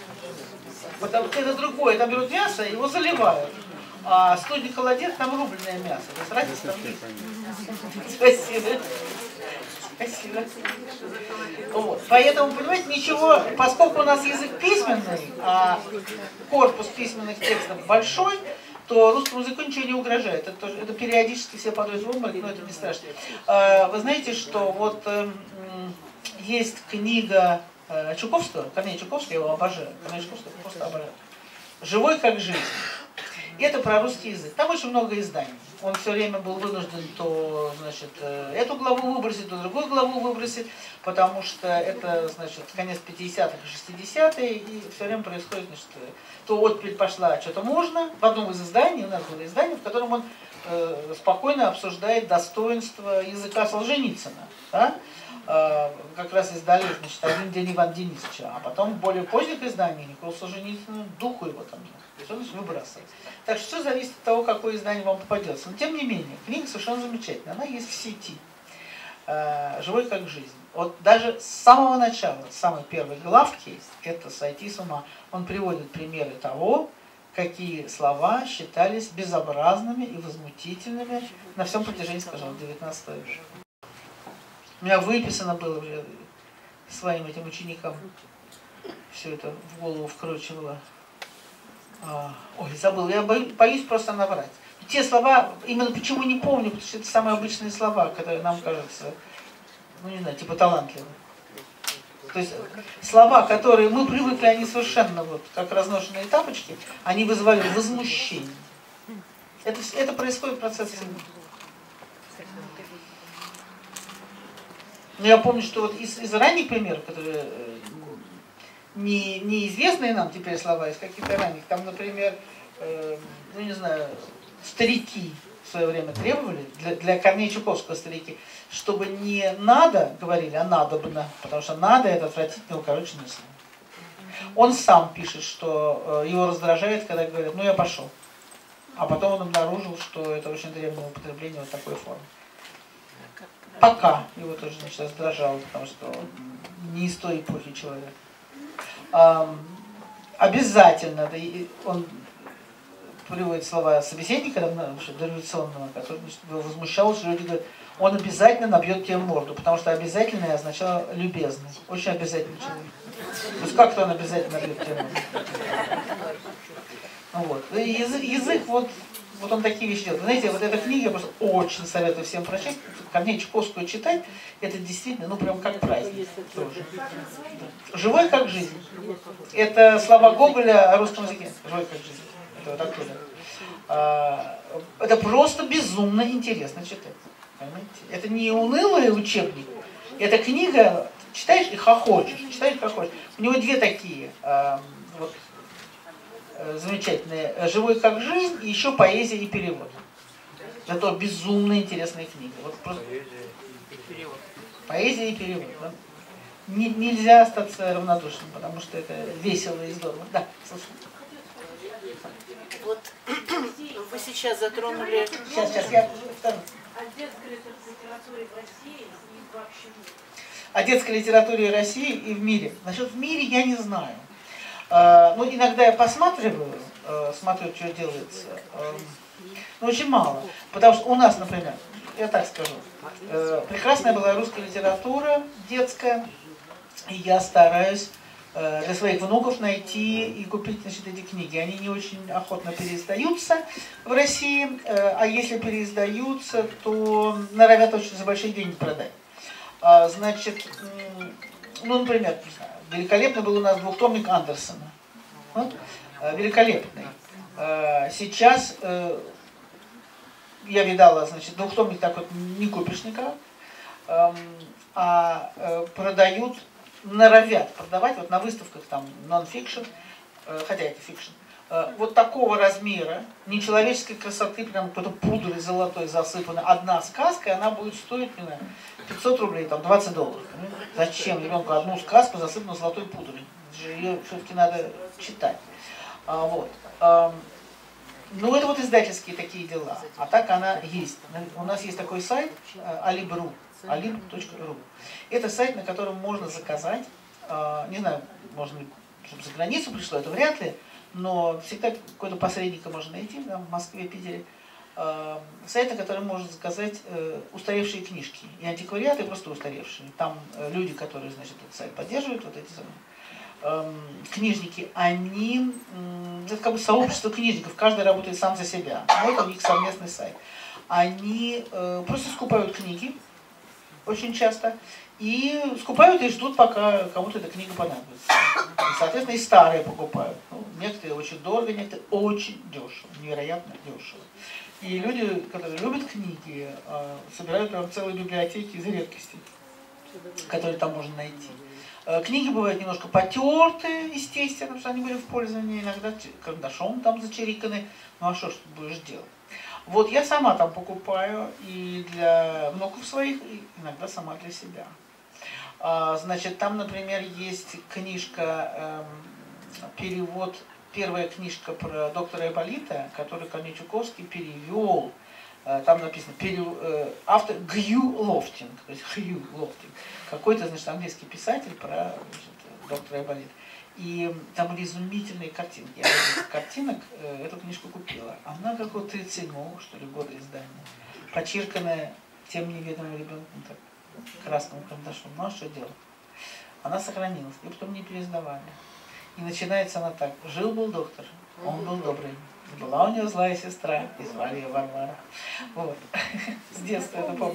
Вот это другое, там берут мясо, его заливают. А студень холодец, там рубленое мясо. То есть разница там есть. Спасибо. Спасибо. Вот. Поэтому, понимаете, ничего, поскольку у нас язык письменный, а корпус письменных текстов большой, то русскому языку ничего не угрожает. Это, тоже, это периодически все падают в обморок, но это не страшно. Вы знаете, что вот есть книга Чуковского, Корнея Чуковского, я его обожаю, Корнея Чуковского просто обожаю. «Живой как жизнь». Это про русский язык. Там очень много изданий. Он все время был вынужден то, значит, эту главу выбросить, то другую главу выбросить, потому что это, значит, конец пятидесятых и шестидесятых, и все время происходит, значит, то отпиль пошла, что-то можно. В одном из изданий, у нас было издание, в котором он э, спокойно обсуждает достоинство языка Солженицына. Да? Э, как раз издали, значит, «Один день Ивана Денисовича», а потом в более поздних изданиях Никола Солженицына, духу его там нет. То есть он их выбрасывает. Так что все зависит от того, какое издание вам попадется. Но тем не менее, книга совершенно замечательная. Она есть в сети. Э, «Живой как жизнь». Вот даже с самого начала, с самой первой главки, это «Сойти с ума», он приводит примеры того, какие слова считались безобразными и возмутительными на всем протяжении, скажем, девятнадцатого века. У меня выписано было уже своим этим ученикам, все это в голову вкручивало. А, ой, забыл, я боюсь, боюсь просто наврать. Те слова, именно почему не помню, потому что это самые обычные слова, которые нам кажутся, ну не знаю, типа талантливые. То есть слова, которые мы привыкли, они совершенно вот как разношенные тапочки, они вызывали возмущение. Это, это происходит процесс всегда. Но я помню, что вот из, из ранних примеров, которые не, неизвестные нам теперь слова, из каких-то ранних, там, например, э, ну не знаю, старики в свое время требовали, для, для Корнея Чуковского старики, чтобы не надо говорили, а надобно, потому что надо это отвратительно укороченное слово. Он сам пишет, что его раздражает, когда говорят, ну я пошел. А потом он обнаружил, что это очень древнее употребление вот такой формы. Пока его тоже, значит, раздражало, потому что он не из той эпохи человек. А, обязательно, да, он приводит слова собеседника дореволюционного, который, значит, возмущался, что люди говорят, он обязательно набьет тебе морду, потому что обязательно означало любезный, очень обязательный человек. То есть как-то он обязательно набьет тебе морду. Вот. Язык, язык вот, вот он такие вещи делает. Знаете, вот эта книга я просто очень советую всем прочесть. Корнея Чуковскую читать, это действительно, ну прям как праздник. Тоже. Живой как жизнь. Это слова Гоголя о русском языке. Живой как жизнь. Это вот оттуда. А, это просто безумно интересно читать. Понимаете? Это не унылый учебник. Это книга, читаешь и хохочешь. Читаешь и хохочешь. У него две такие. А, вот, замечательные. «Живой как жизнь» и еще «Поэзия и перевод». Зато безумно интересная книга. Вот просто... Поэзия и перевод. Да? Не, нельзя остаться равнодушным, потому что это весело и здорово. Да, слушай. Вот вы сейчас затронули... Сейчас, сейчас, я второй. О детской литературе в России и вообще в мире. О детской литературе России и в мире. Насчет в мире я не знаю. Uh, ну, иногда я посматриваю, uh, смотрю, что делается, uh, но очень мало. Потому что у нас, например, я так скажу, uh, прекрасная была русская литература детская, и я стараюсь uh, для своих внуков найти и купить, значит, эти книги. Они не очень охотно переиздаются в России, uh, а если переиздаются, то норовят очень за большие деньги продать. Uh, значит, ну, например, не знаю, великолепный был у нас двухтомник Андерсона. Вот. Великолепный. Сейчас я видала, значит, двухтомник так вот не купишь никак, а продают, норовят продавать, вот на выставках там нон-фикшн, хотя это фикшн, вот такого размера, нечеловеческой красоты, прям какой-то пудрой золотой засыпана, одна сказка, и она будет стоить, не знаю, пятьсот рублей, там, двадцать долларов. Зачем ребенку одну сказку засыпанную золотой пудрой? Ее все-таки надо читать. А, вот. А, ну, это вот издательские такие дела. А так она есть. У нас есть такой сайт alib.ru. alib точка ру. Это сайт, на котором можно заказать, а, не знаю, можно, чтобы за границу пришло, это вряд ли, но всегда какого-то посредника можно найти, да, в Москве, Питере. Э, сайт, на котором можно заказать э, устаревшие книжки. И антиквариаты просто устаревшие. Там э, люди, которые, значит, этот сайт поддерживают, вот эти самые э, книжники, они, э, это как бы сообщество книжников, каждый работает сам за себя. Вот у них совместный сайт. Они э, просто скупают книги, очень часто, и скупают и ждут, пока кому-то эта книга понадобится. И, соответственно, и старые покупают. Ну, некоторые очень дорого, некоторые очень дешево, невероятно дешево. И люди, которые любят книги, собирают прям целые библиотеки из редкостей, которые там можно найти. Книги бывают немножко потертые, естественно, потому что они были в пользовании, иногда карандашом там зачериканы. Ну а что ж ты будешь делать? Вот я сама там покупаю и для внуков своих, и иногда сама для себя. Значит, там, например, есть книжка, эм, перевод, первая книжка про доктора Ипполита, которую Корней Чуковский перевел. Э, там написано, перев, э, автор Гью Лофтинг, то есть Хью Лофтинг, какой-то, значит, английский писатель про, значит, доктора Ипполита. И там были изумительные картинки. Я из этих картинок э, эту книжку купила. Она какого-то тридцать седьмого, что ли, года издания. Почирканная тем неведомым ребенком, так, красным карандашом. Ну а что делать? Она сохранилась. И потом не переиздавали. И начинается она так. Жил-был доктор, он был добрый. Была у него злая сестра, и звали ее Варвара. Вот. С детства это помню.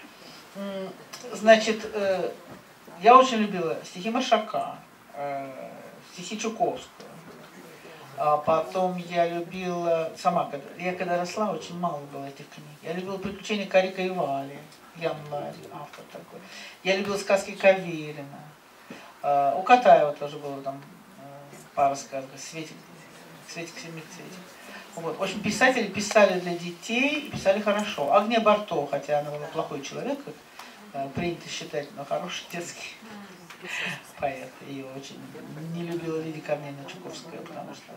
Значит, э, я очень любила стихи Маршака, э, стихи Чуковского. А потом я любила, сама, когда, я когда росла, очень мало было этих книг. Я любила «Приключения Карика и Вали», Ян Ларри, автор такой. Я любила сказки Каверина. А, у Катаева тоже было там пара сказок, Светик, Светик, Семицветик. Вот. В общем, писатели писали для детей и писали хорошо. Агния Барто, хотя она была плохой человек, как принято считать, но хороший детский поэт. Ее очень не любила Лидия Корнеевна Чуковская, потому что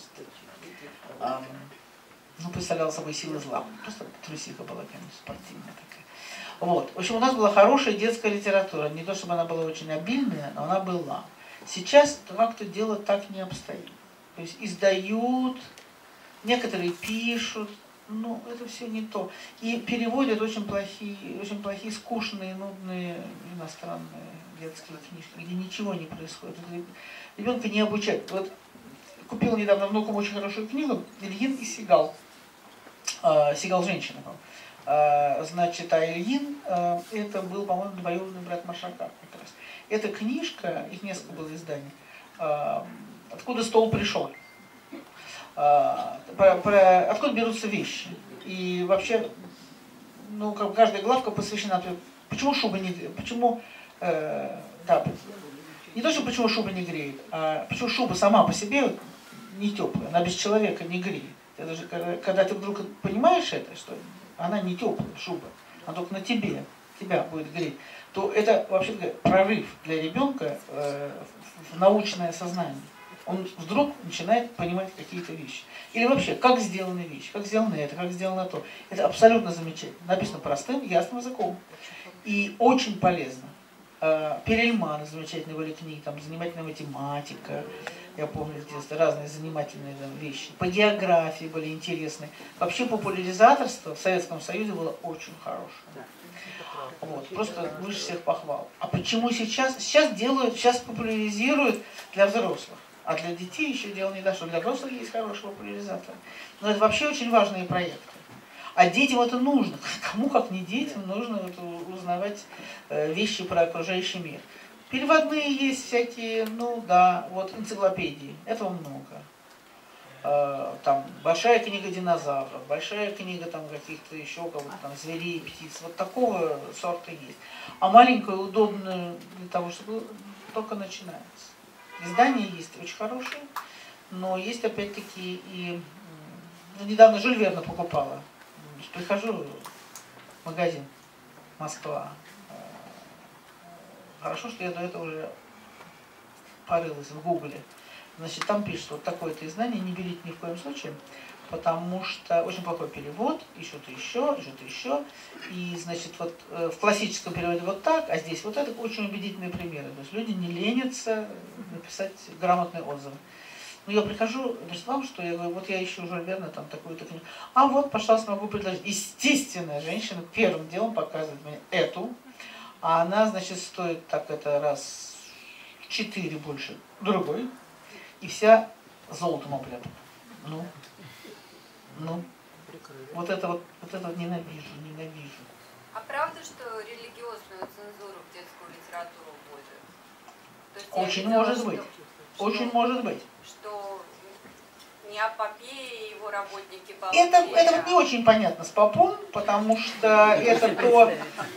она, эм, ну, представляла собой силы зла. Просто трусиха была, конечно, спортивная такая. Вот. В общем, у нас была хорошая детская литература. Не то, чтобы она была очень обильная, но она была. Сейчас как-то дело так не обстоит. То есть издают, некоторые пишут, ну, это все не то. И переводят очень плохие, очень плохие, скучные, нудные иностранные детские книжки, где ничего не происходит. Ребенка не обучают. Вот купила недавно внукам очень хорошую книгу «Ильин и Сигал». Э, Сигал женщина. Э, значит, а Ильин э, это был, по-моему, двоюродный брат Маршака как раз. Эта книжка, их несколько было изданий, э, «Откуда стол пришел». Про, про, откуда берутся вещи. И вообще, ну, как каждая главка посвящена, почему шуба не греет, почему, э, да, не то, что почему шуба не греет, а почему шуба сама по себе не теплая, она без человека не греет. Это же, когда, когда ты вдруг понимаешь это, что она не теплая шуба, она только на тебе, тебя будет греть, то это вообще прорыв для ребенка э, в научное сознание. Он вдруг начинает понимать какие-то вещи. Или вообще, как сделаны вещи, как сделано это, как сделано то. Это абсолютно замечательно. Написано простым, ясным языком. И очень полезно. Перельмана замечательные были книги, там занимательная математика, я помню, детстве, разные занимательные там, вещи. По географии были интересные. Вообще популяризаторство в Советском Союзе было очень хорошее. Вот, просто выше всех похвал. А почему сейчас? Сейчас делают, сейчас популяризируют для взрослых. А для детей еще дело не дошло. Для взрослых есть хороший популяризатор. Но это вообще очень важные проекты. А детям это нужно. Кому, как не детям, нужно вот узнавать э, вещи про окружающий мир. Переводные есть всякие, ну да, вот энциклопедии. Этого много. Э, там большая книга динозавров, большая книга там каких-то еще кого-то там зверей, птиц. Вот такого сорта есть. А маленькую, удобную для того, чтобы только начинается. Издания есть очень хорошие, но есть опять-таки и... Ну, недавно Жюль Верна покупала. Прихожу в магазин Москва. Хорошо, что я до этого уже порылась в Гугле. Значит, там пишут, вот такое-то издание не берите ни в коем случае, потому что очень плохой перевод, и что-то еще, и что-то еще. И, значит, вот в классическом переводе вот так, а здесь вот это очень убедительные примеры. То есть люди не ленятся написать грамотные отзывы. Ну, я прихожу, значит, вам, что я говорю, вот я ищу Жюль Верна, там такую-то книгу. А вот, пожалуйста, могу предложить. Естественно, женщина первым делом показывает мне эту, а она, значит, стоит так это раз в четыре больше другой, и вся золотом облепана. Ну, ну, вот это вот, вот это вот ненавижу, ненавижу. А правда, что религиозную цензуру в детскую литературу вводят? То есть Очень видела, может что, быть. Что, Очень может быть. Что не о попе и его работники по Это, это вот не очень понятно с попом, потому что это то,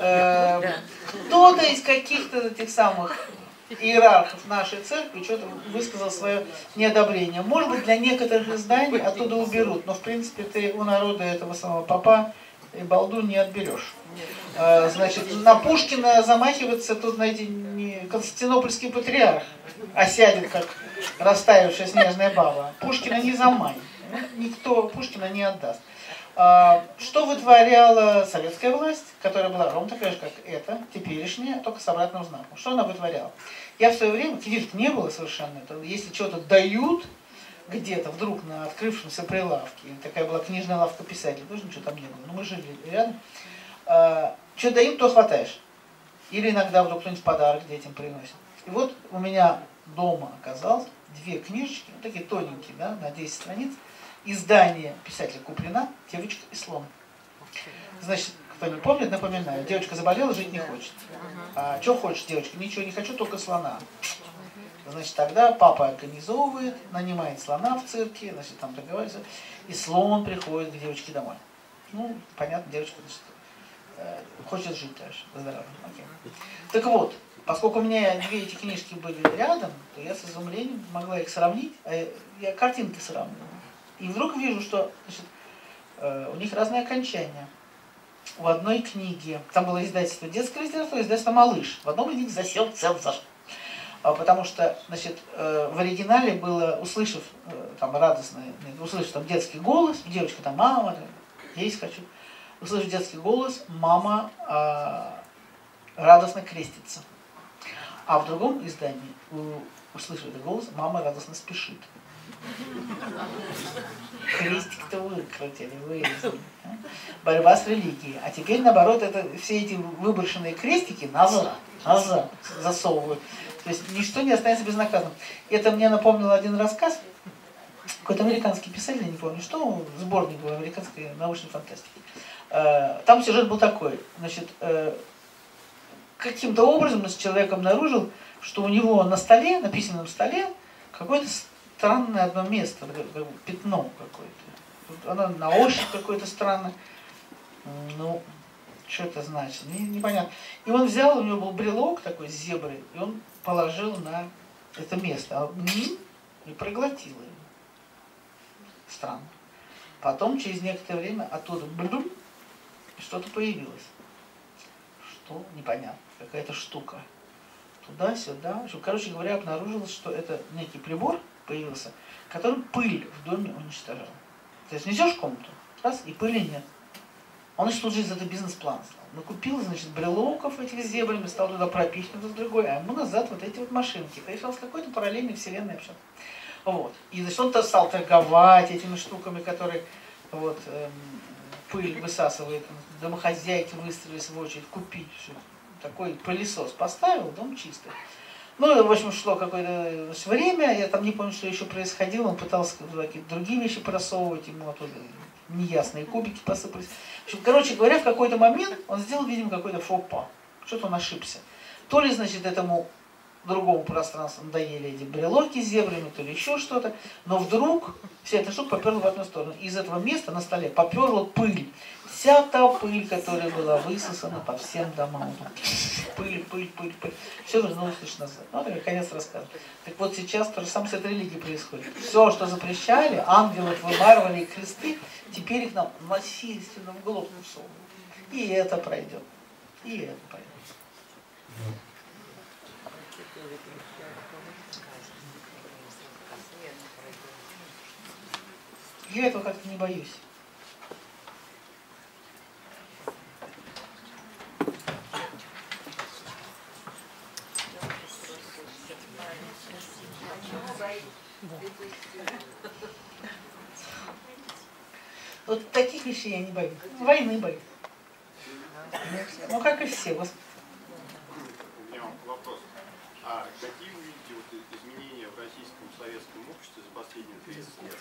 э, кто-то из каких-то этих самых иерархов нашей церкви что-то высказал свое неодобрение. Может быть, для некоторых изданий оттуда уберут, но в принципе ты у народа этого самого попа и балду не отберешь. Э, значит, на Пушкина замахиваться тут, знаете, не Константинопольский патриарх, а сядет как растаявшая снежная баба. Пушкина не замай. Никто Пушкина не отдаст. А, что вытворяла советская власть, которая была ровно такая же, как эта, теперешняя, только с обратным знаком? Что она вытворяла? Я в свое время, книжек не было совершенно, это, если что-то дают где-то вдруг на открывшемся прилавке, такая была книжная лавка писателей, тоже ничего там не было, но мы жили рядом, а, что дают, то хватаешь. Или иногда вдруг кто-нибудь в подарок детям приносит. И вот у меня дома оказалось две книжечки, вот такие тоненькие, да, на десять страниц, издание писателя Куприна «Девочка и слон». Значит, кто не помнит, напоминаю, девочка заболела, жить не хочет. А что хочешь, девочка? Ничего не хочу, только слона. Значит, тогда папа организовывает, нанимает слона в цирке, значит, там договаривается, и слон приходит к девочке домой. Ну, понятно, девочка, значит, хочет жить дальше, здорово. Окей. Так вот, поскольку у меня две эти книжки были рядом, то я с изумлением могла их сравнить, а я, я картинки сравнивала. И вдруг вижу, что, значит, э, у них разные окончания. В одной книге, там было издательство детская литература, издательство «Малыш». В одном из них засел целый заш. А потому что, значит, э, в оригинале было, услышав э, там радостный, услышав там детский голос, девочка там, мама, есть хочу, услышав детский голос, мама э, радостно крестится. А в другом издании, услышав этот голос, мама радостно спешит. Крестик-то выкрутили, вырезали. Борьба с религией. А теперь, наоборот, это, все эти выброшенные крестики назад, назад засовывают. То есть ничто не останется безнаказанным. Это мне напомнил один рассказ. Какой-то американский писатель, я не помню что, сборник был американской научной фантастики. Там сюжет был такой. Значит, каким-то образом человек обнаружил, что у него на столе, на письменном столе, какое-то странное одно место, пятно какое-то. Оно на ощупь какое-то странное. Ну, что это значит? Непонятно. И он взял, у него был брелок такой с зеброй, и он положил на это место. И проглотил его. Странно. Потом, через некоторое время, оттуда блюм, что-то появилось. Что? Непонятно. Какая-то штука. Туда-сюда. Короче говоря, обнаружилось, что это некий прибор появился, который пыль в доме уничтожал. То есть несешь в комнату, раз, и пыли нет. Он еще тут же из этого бизнес-план стал. Накупил, значит, брелоков этих с зебрами, стал туда пропихнуть с другой, а ему назад вот эти вот машинки. Поехал с какой-то параллельной вселенной вообще. Вот. И значит, он-то стал торговать этими штуками, которые вот, эм, пыль высасывает. Домохозяйки выстроились в очередь купить. Такой пылесос поставил, дом чистый. Ну, в общем, шло какое-то время, я там не помню, что еще происходило, он пытался какие-то другие вещи просовывать, ему оттуда неясные кубики посыпались. В общем, короче говоря, в какой-то момент он сделал, видимо, какой-то фопа, что-то он ошибся. То ли, значит, этому другому пространству надоели эти брелоки с зебрами, то ли еще что-то, но вдруг вся эта штука поперла в одну сторону. Из этого места на столе поперла пыль. Вся та пыль, которая была высосана по всем домам. Пыль, пыль, пыль, пыль. Все вернулось лишь назад. Ну, это конец рассказа. Так вот сейчас то же самое с этой религией происходит. Все, что запрещали, ангелов вымарывали и кресты, теперь их нам насильственно в голову всовывают. И это пройдет. И это пройдет. Я этого как-то не боюсь. Вот таких вещей я не боюсь. Войны боюсь. Ну, как и все. У меня вопрос. А какие вы видите вот изменения в российском советском обществе за последние тридцать лет?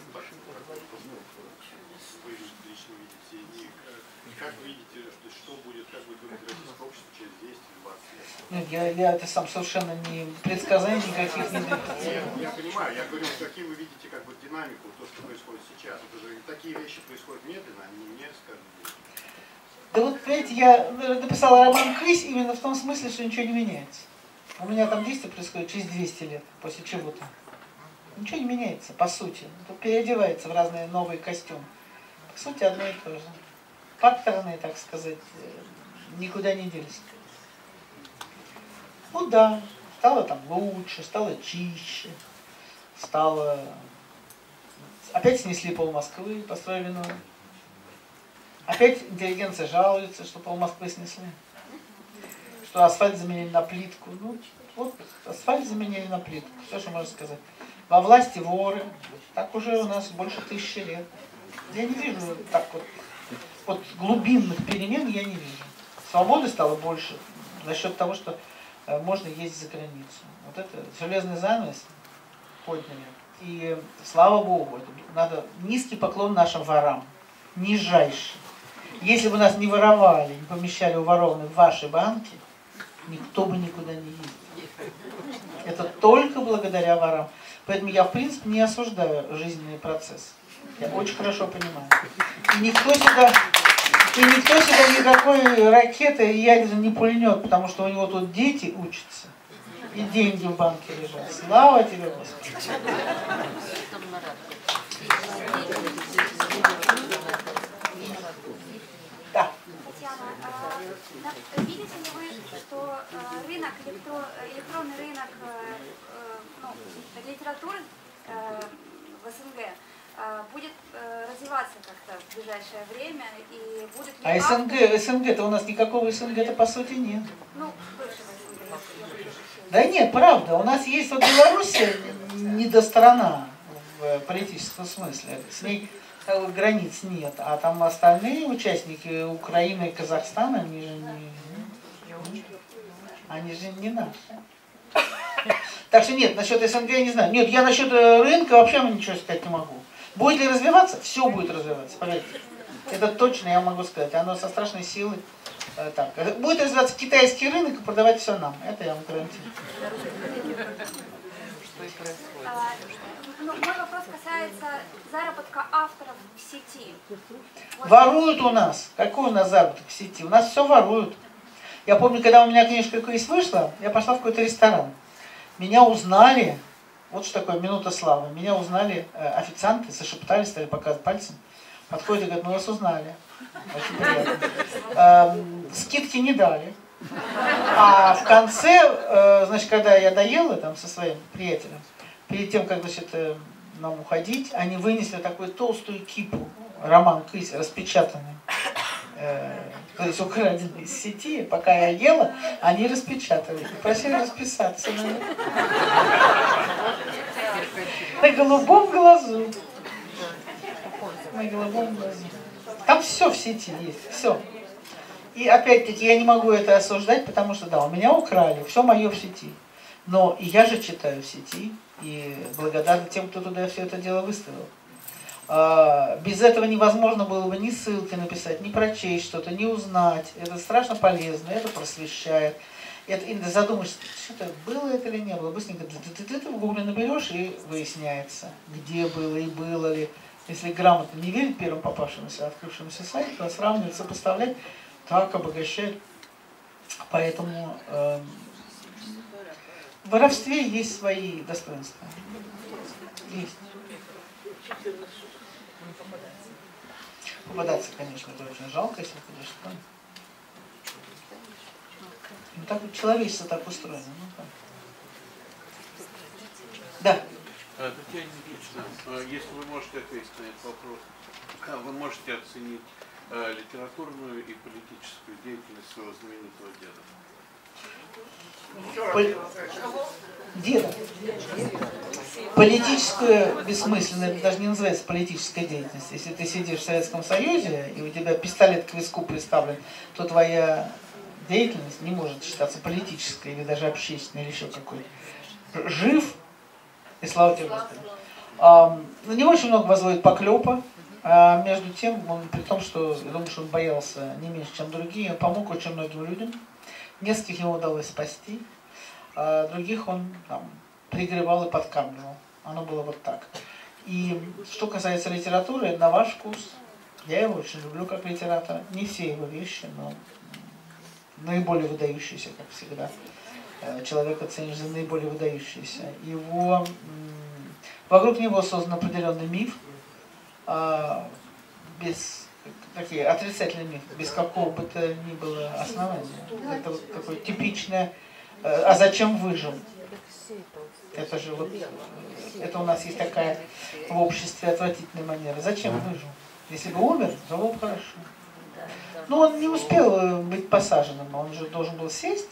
Вы лично видите. И как вы видите, что будет, как будет выглядеть российское общество через десять-двадцать лет? Ну, я, я это сам совершенно не предсказаний никаких не даю. Я, я понимаю, я говорю, какие вы видите как бы динамику, то, что происходит сейчас. Это же такие вещи происходят медленно, они не скажут. Да вот, понимаете, я написала роман «Крысь» именно в том смысле, что ничего не меняется. У меня там действие происходит через двести лет, после чего-то. Ничего не меняется, по сути. Тут переодевается в разные новые костюмы. По сути, одно и то же. Паттерны, так сказать, никуда не делись. Ну да, стало там лучше, стало чище, стало... Опять снесли пол Москвы, построили новое. Опять интеллигенция жалуется, что пол Москвы снесли. Что асфальт заменили на плитку. Ну, вот асфальт заменили на плитку. Все, что можно сказать. Во власти воры. Так уже у нас больше тысячи лет. Я не вижу так вот, вот глубинных перемен я не вижу. Свободы стало больше за счет того, что э, можно ездить за границу. Вот это железный занавес подняли. И слава Богу, это надо низкий поклон нашим ворам. Нижайший. Если бы нас не воровали, не помещали уворованных в ваши банки, никто бы никуда не ездил. Это только благодаря ворам. Поэтому я, в принципе, не осуждаю жизненный процесс. Я очень хорошо понимаю. И никто сюда, и никто сюда никакой ракеты ядерной не пульнет, потому что у него тут дети учатся. И деньги в банке лежат. Слава тебе, Господи. Да. Татьяна, а видите ли вы, что э, рынок, электро, электронный рынок э, э, ну, литературы э, в СНГ э, будет э, развиваться как-то в ближайшее время и будет ли А СНГ, авторы- СНГ-то у нас никакого СНГ-то по сути нет. Ну, бывшего СНГ. я- я прошу прощения. Да нет, правда. У нас есть вот Белоруссия, недострана в политическом смысле. С ней э, границ нет. А там остальные участники Украины и Казахстана, они же не, они же не наши. Так что нет, насчет СНГ я не знаю. Нет, я насчет э, рынка вообще ничего сказать не могу. Будет ли развиваться? Все будет развиваться, поверьте. Это точно я могу сказать. Оно со страшной силой. э, Так. Будет развиваться китайский рынок и продавать все нам. Это я вам гарантирую. А, ну, мой вопрос касается заработка авторов в сети. Вот Воруют у нас. Какой у нас заработок в сети? У нас все воруют. Я помню, когда у меня книжка «Квиз» вышла, я пошла в какой-то ресторан. Меня узнали, вот что такое минута славы, меня узнали э, официанты, зашептались, стали показывать пальцем. Подходят и говорят, мы вас узнали. Очень приятно. Эм, скидки не дали. А в конце, э, значит, когда я доела там со своим приятелем, перед тем, как, значит, э, нам уходить, они вынесли такую толстую кипу, роман «Кысь», распечатанный. Э, то есть украденный из сети, пока я ела, они распечатали. И просили расписаться. На голубом глазу. На голубом глазу. Там все в сети есть, все. И опять-таки я не могу это осуждать, потому что да, у меня украли, все мое в сети. Но и я же читаю в сети, и благодарна тем, кто туда все это дело выставил. А, без этого невозможно было бы ни ссылки написать, ни прочесть что-то, ни узнать. Это страшно полезно, это просвещает. Это, и задумаешься, что-то было это или не было. Быстренько ты, ты, ты в гугле наберешь, и выясняется, где было и было ли. Если грамотно не верить первым попавшемуся, открывшемуся сайту, а сравнивать, сопоставлять, так обогащает. Поэтому э, в воровстве есть свои достоинства. Есть. Попадаться, конечно, это очень жалко, если конечно. Ну так вот человечество так устроено. Ну, так. Да. Татьяна Никитична, если вы можете ответить на этот вопрос, как вы можете оценить э, литературную и политическую деятельность своего знаменитого деда? Пол... Деда. Политическую бессмысленную, это даже не называется политической деятельностью. Если ты сидишь в Советском Союзе, и у тебя пистолет к виску приставлен, то твоя деятельность не может считаться политической или даже общественной, или еще какой-то. Жив, и слава тебе, Господи. А, на него очень много возводит поклепа, а между тем, он, при том, что, я думаю, что он боялся не меньше, чем другие, он помог очень многим людям. Нескольких ему удалось спасти, а других он там, пригревал и подкармливал. Оно было вот так. И что касается литературы, на ваш вкус, я его очень люблю как литератора. Не все его вещи, но наиболее выдающиеся, как всегда. Человек оценишь за наиболее выдающиеся. Его, вокруг него создан определенный миф, без такие отрицательный миф, без какого бы то ни было основания. Это вот такое типичное, а зачем выжил? Это же вот, это у нас есть такая в обществе отвратительная манера. Зачем выжил? Если бы умер, то было бы хорошо. Но он не успел быть посаженным, он же должен был сесть.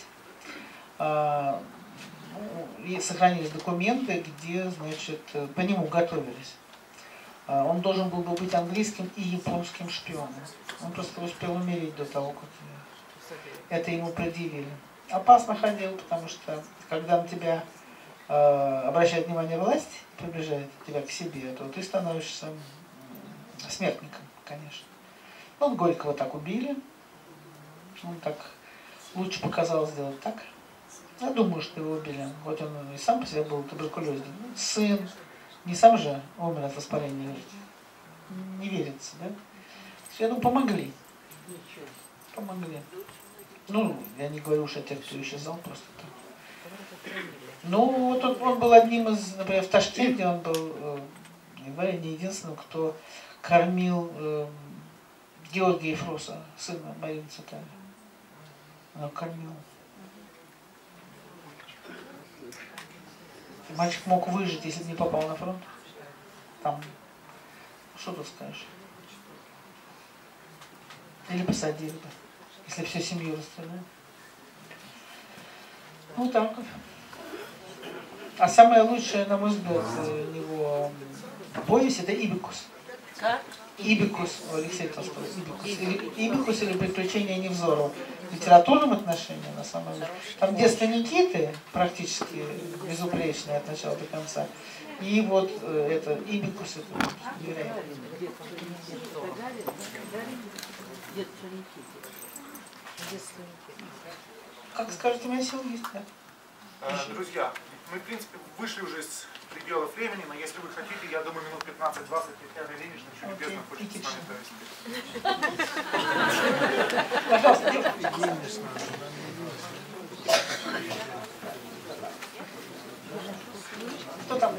И сохранились документы, где, значит, по нему готовились. Он должен был бы быть английским и японским шпионом. Он просто успел умереть до того, как это ему предъявили. Опасно ходил, потому что когда на тебя э, обращает внимание власть, приближает тебя к себе, то ты становишься смертником, конечно. Ну, Горького так убили. Он так лучше показал сделать так. Я думаю, что его убили. Вот он и сам по себе был туберкулезный. Сын. Не сам же умер от воспаления легких. Не верится, да? Я думаю, помогли. Помогли. Ну, я не говорю уж о тех, кто исчезал просто так. Ну, вот он, он был одним из, например, в Ташкенте он был, э, не единственным, кто кормил э, Георгия Ефроса, сына Марины Цветаевой. Он кормил. Мальчик мог выжить, если бы не попал на фронт. Там, что тут скажешь? Или посадили бы, если всю семью расстреляли. Ну так вот. А самое лучшее, на мой взгляд, его повесть — это «Ибикус». Как? «Ибикус» у Алексея Толстого. «Ибикус» или, «Ибикус» или «Приключения Невзорова». В литературном отношении, на самом деле. Там детство Никиты практически безупречное от начала до конца. И вот э, это «Ибикус» — это невероятно. Как скажете, у меня сил есть, да. Друзья, мы, в принципе, вышли уже из пределов времени, но если вы хотите, я думаю, минут пятнадцать-двадцать Татьяна Ильинична еще любезно хочет с вами провести. Пожалуйста, кто там?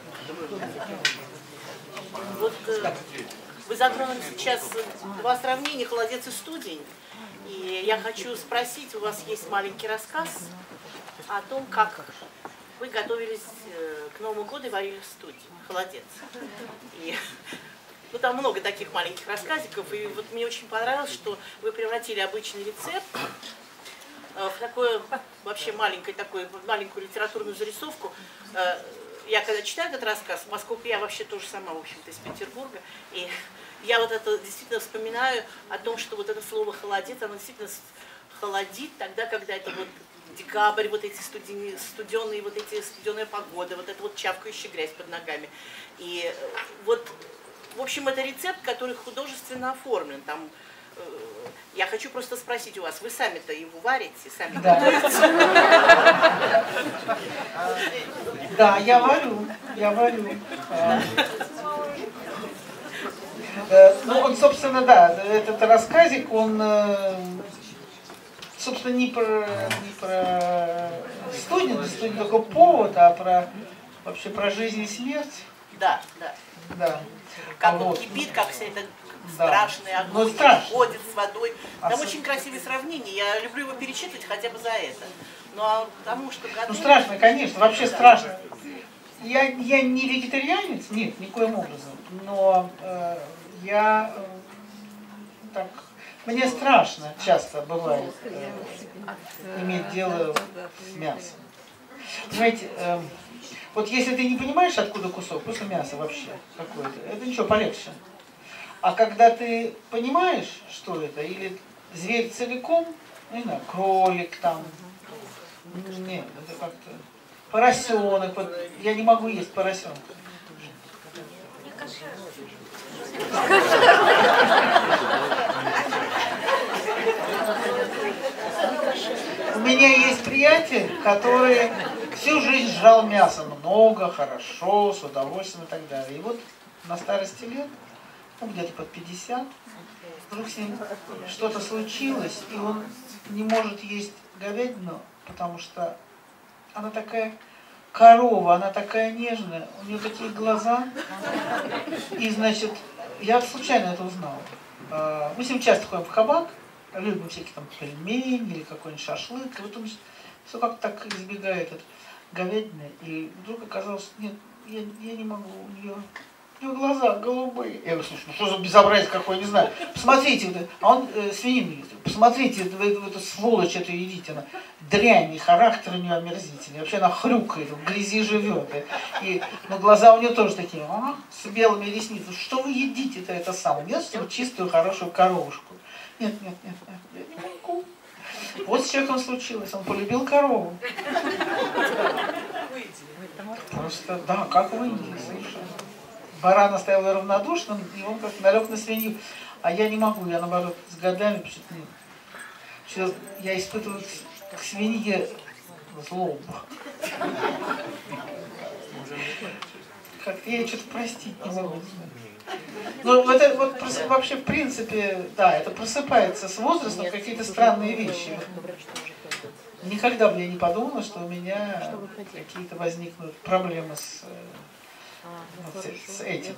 Вот э, вы затронули сейчас два сравнения, холодец и студень. И я хочу спросить, у вас есть маленький рассказ о том, как вы готовились к Новому году и варили в студии холодец. И, ну, там много таких маленьких рассказиков, и вот мне очень понравилось, что вы превратили обычный рецепт в такое вообще маленькое, такое, маленькую литературную зарисовку. Я когда читаю этот рассказ, поскольку я вообще тоже сама, в общем-то, из Петербурга, и я вот это действительно вспоминаю о том, что вот это слово «холодец», оно действительно холодит тогда, когда это вот декабрь, вот эти студени, студеные, вот эти студеная погода, вот эта вот чавкающая грязь под ногами. И вот, в общем, это рецепт, который художественно оформлен. Там, э, я хочу просто спросить у вас, вы сами-то его варите, сами готовите? Да, я варю, я варю. Ну, он, собственно, да, этот рассказик, он, собственно, не про, не про студень, студень только повод, а про, вообще про жизнь и смерть. Да, да. Да. Как вот. он кипит, как вся эта да. страшная огонь ходит с водой. Там а очень красивые сравнения, я люблю его перечитывать хотя бы за это. Ну, а потому что... Ну, страшно, конечно, вообще страшно. Я, я не вегетарианец, нет, никоим образом, но э, я э, так, мне страшно часто бывает э, иметь дело с мясом. Понимаете, э, вот если ты не понимаешь, откуда кусок, просто мясо вообще какое-то, это ничего, полегче. А когда ты понимаешь, что это, или зверь целиком, ну, не знаю, кролик там, нет, это как-то... Поросенок, вот, я не могу есть поросенка. У меня есть приятель, который всю жизнь жрал мясо, много, хорошо, с удовольствием и так далее. И вот на старости лет, ну где-то под пятьдесят, вдруг с ним что-то случилось, и он не может есть говядину, потому что она такая корова, она такая нежная, у нее такие глаза. И, значит, я случайно это узнала. Мы с ним часто ходим в кабак, любим всякие там пельмени или какой-нибудь шашлык. И вот он все как-то так избегает от говядины. И вдруг оказалось, нет, я, я не могу, у нее... У него глаза голубые. Я говорю, слушай, ну что за безобразие какое, не знаю. Посмотрите, вот, а он э, свинину ест. Посмотрите, вы эту, эту сволочь эту едите. Она дрянь, и характер у нее омерзительный. Вообще она хрюкает, в грязи живет. И, и, но глаза у нее тоже такие, а, с белыми ресницами. Что вы едите-то это самое? Нет, чтобы чистую, хорошую коровушку. Нет, нет, нет, нет, я не могу. Вот с человеком случилось. Он полюбил корову. Просто, да, как вы не совершенно. Баран оставил равнодушным, и он как-то налег на свинью. А я не могу, я наоборот с годами что я испытываю к свинье злобу. Как я ее что-то простить не могу. Ну, это вот вообще в принципе, да, это просыпается с возрастом какие-то странные вещи. Никогда бы я не подумала, что у меня какие-то возникнут проблемы с... Вот с, с этим.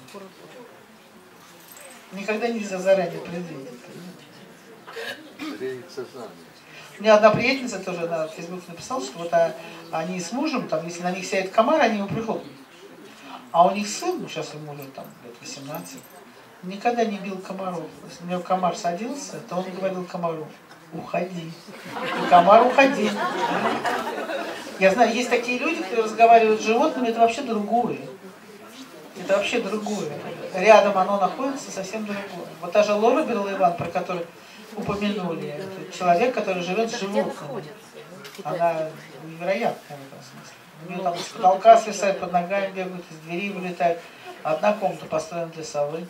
Никогда нельзя заранее предвидеть. У меня одна приятельница тоже на Фейсбуке написала, что вот а, они с мужем, там, если на них сядет комар, они его прихлопнут. А у них сын, ну сейчас ему уже там лет восемнадцать, никогда не бил комаров. Если у него комар садился, то он говорил комару: уходи. И комар уходи. Я знаю, есть такие люди, которые разговаривают с животными, это вообще другое. Это вообще другое. Рядом оно находится, совсем другое. Вот та же Лора Берлоеван, про которую упомянули, это человек, который живет с животными. Она невероятная в этом смысле. У нее там с потолка свисает, под ногами бегают, из двери вылетают. Одна комната построена для совы.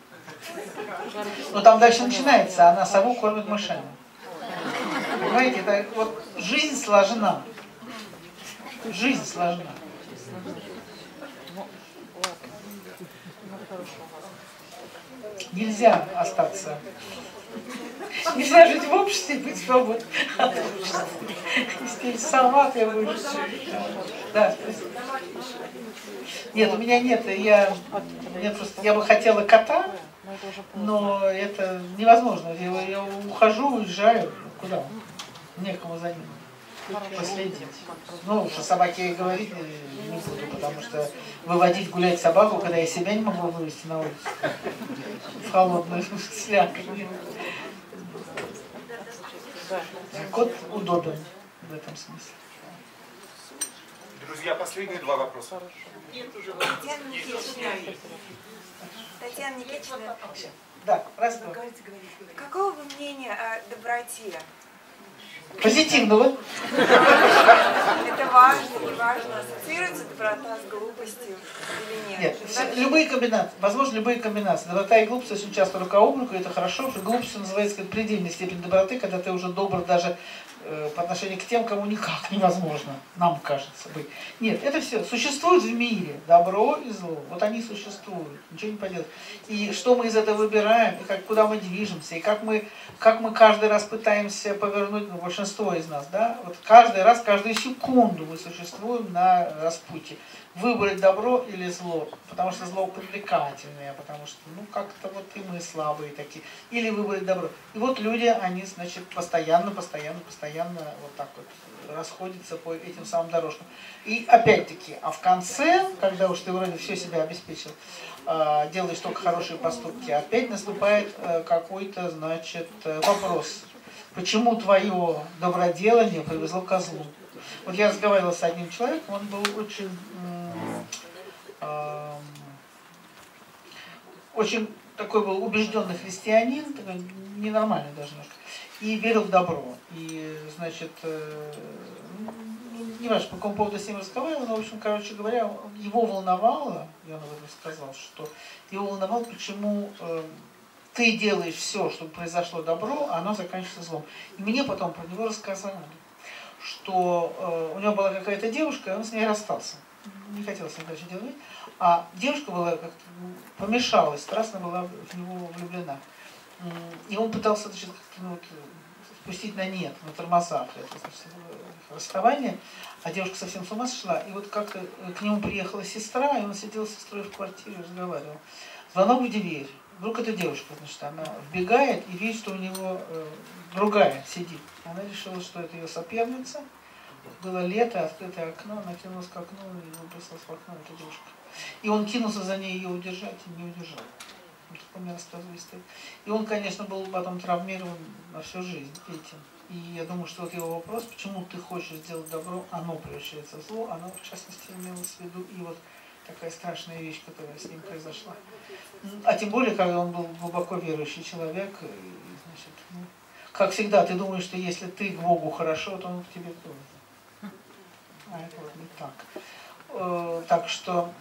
Но там дальше начинается, она сову кормит мышами. Понимаете, это вот жизнь сложна. Жизнь сложна. Нельзя остаться. Нельзя жить в обществе и быть свободным. Если салат я буду. Да, нет, у меня нет. Я, я, просто, я бы хотела кота, но это невозможно. Я, я ухожу, уезжаю. Куда? Некому за ним последить. Ну, что собаке я говорить не буду, потому что выводить гулять собаку, когда я себя не могу вывести на улицу в холодную слякоть. Кот удобен в этом смысле. Друзья, последние два вопроса. Татьяна Никитична, Татьяна Никитична, да, раз, два. Какого вы мнения о доброте? Позитивного. Это важно, не важно, ассоциируется доброта с глупостью или нет? Нет, все, любые комбинации, возможно, любые комбинации. Доброта и глупость очень часто рука об руку, это хорошо, потому что глупость называется как предельная степень доброты, когда ты уже добр даже э, по отношению к тем, кому никак невозможно, нам кажется, быть. Нет, это все существует в мире, добро и зло, вот они существуют, ничего не поделать. И что мы из этого выбираем, и как, куда мы движемся, и как мы, как мы каждый раз пытаемся повернуть, ну, большинство из нас, да, вот каждый раз, каждую секунду мы существуем на распутье. Выбрать добро или зло, потому что зло привлекательное, потому что, ну, как-то вот и мы слабые такие. Или выбрать добро. И вот люди, они, значит, постоянно, постоянно, постоянно вот так вот расходятся по этим самым дорожкам. И опять-таки, а в конце, когда уж ты вроде все себя обеспечил, делаешь только хорошие поступки, опять наступает какой-то, значит, вопрос. Почему твое доброделание привезло козлу? Вот я разговаривала с одним человеком, он был очень, э, очень такой был убежденный христианин, такой ненормальный даже немножко, и верил в добро. И, значит, э, не важно, по какому поводу с ним разговаривал, но, в общем, короче говоря, его волновало, и он об этом сказал, что его волновало, почему э, ты делаешь все, чтобы произошло добро, а оно заканчивается злом. И мне потом про него рассказали, что э, у него была какая-то девушка, и он с ней расстался. Не хотел с ней дальше делать. А девушка была как-то помешалась, страстно была в него влюблена. И он пытался, значит, как-то, ну, вот, спустить на нет, на тормозах это, значит, расставание, а девушка совсем с ума сошла. И вот как-то к нему приехала сестра, и он сидел с сестрой в квартире, разговаривал. Звонок в дверь. Вдруг эта девушка, значит, она вбегает и видит, что у него э, другая сидит. Она решила, что это ее соперница. Было лето, открытое окно, она кинулась к окну и выбросилась в окно эта девушка. И он кинулся за ней ее удержать и не удержал. Вот такой мне рассказывали историю. И он, конечно, был потом травмирован на всю жизнь этим. И я думаю, что вот его вопрос, почему ты хочешь сделать добро, оно превращается в зло, оно в частности имелось в виду и вот такая страшная вещь, которая с ним произошла. А тем более, когда он был глубоко верующий человек, и, значит, ну, как всегда, ты думаешь, что если ты к Богу хорошо, то он к тебе тоже. А это вот не так. Э, так что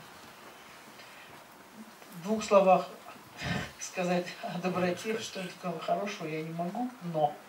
в двух словах сказать о доброте, что-нибудь такого хорошего я не могу, но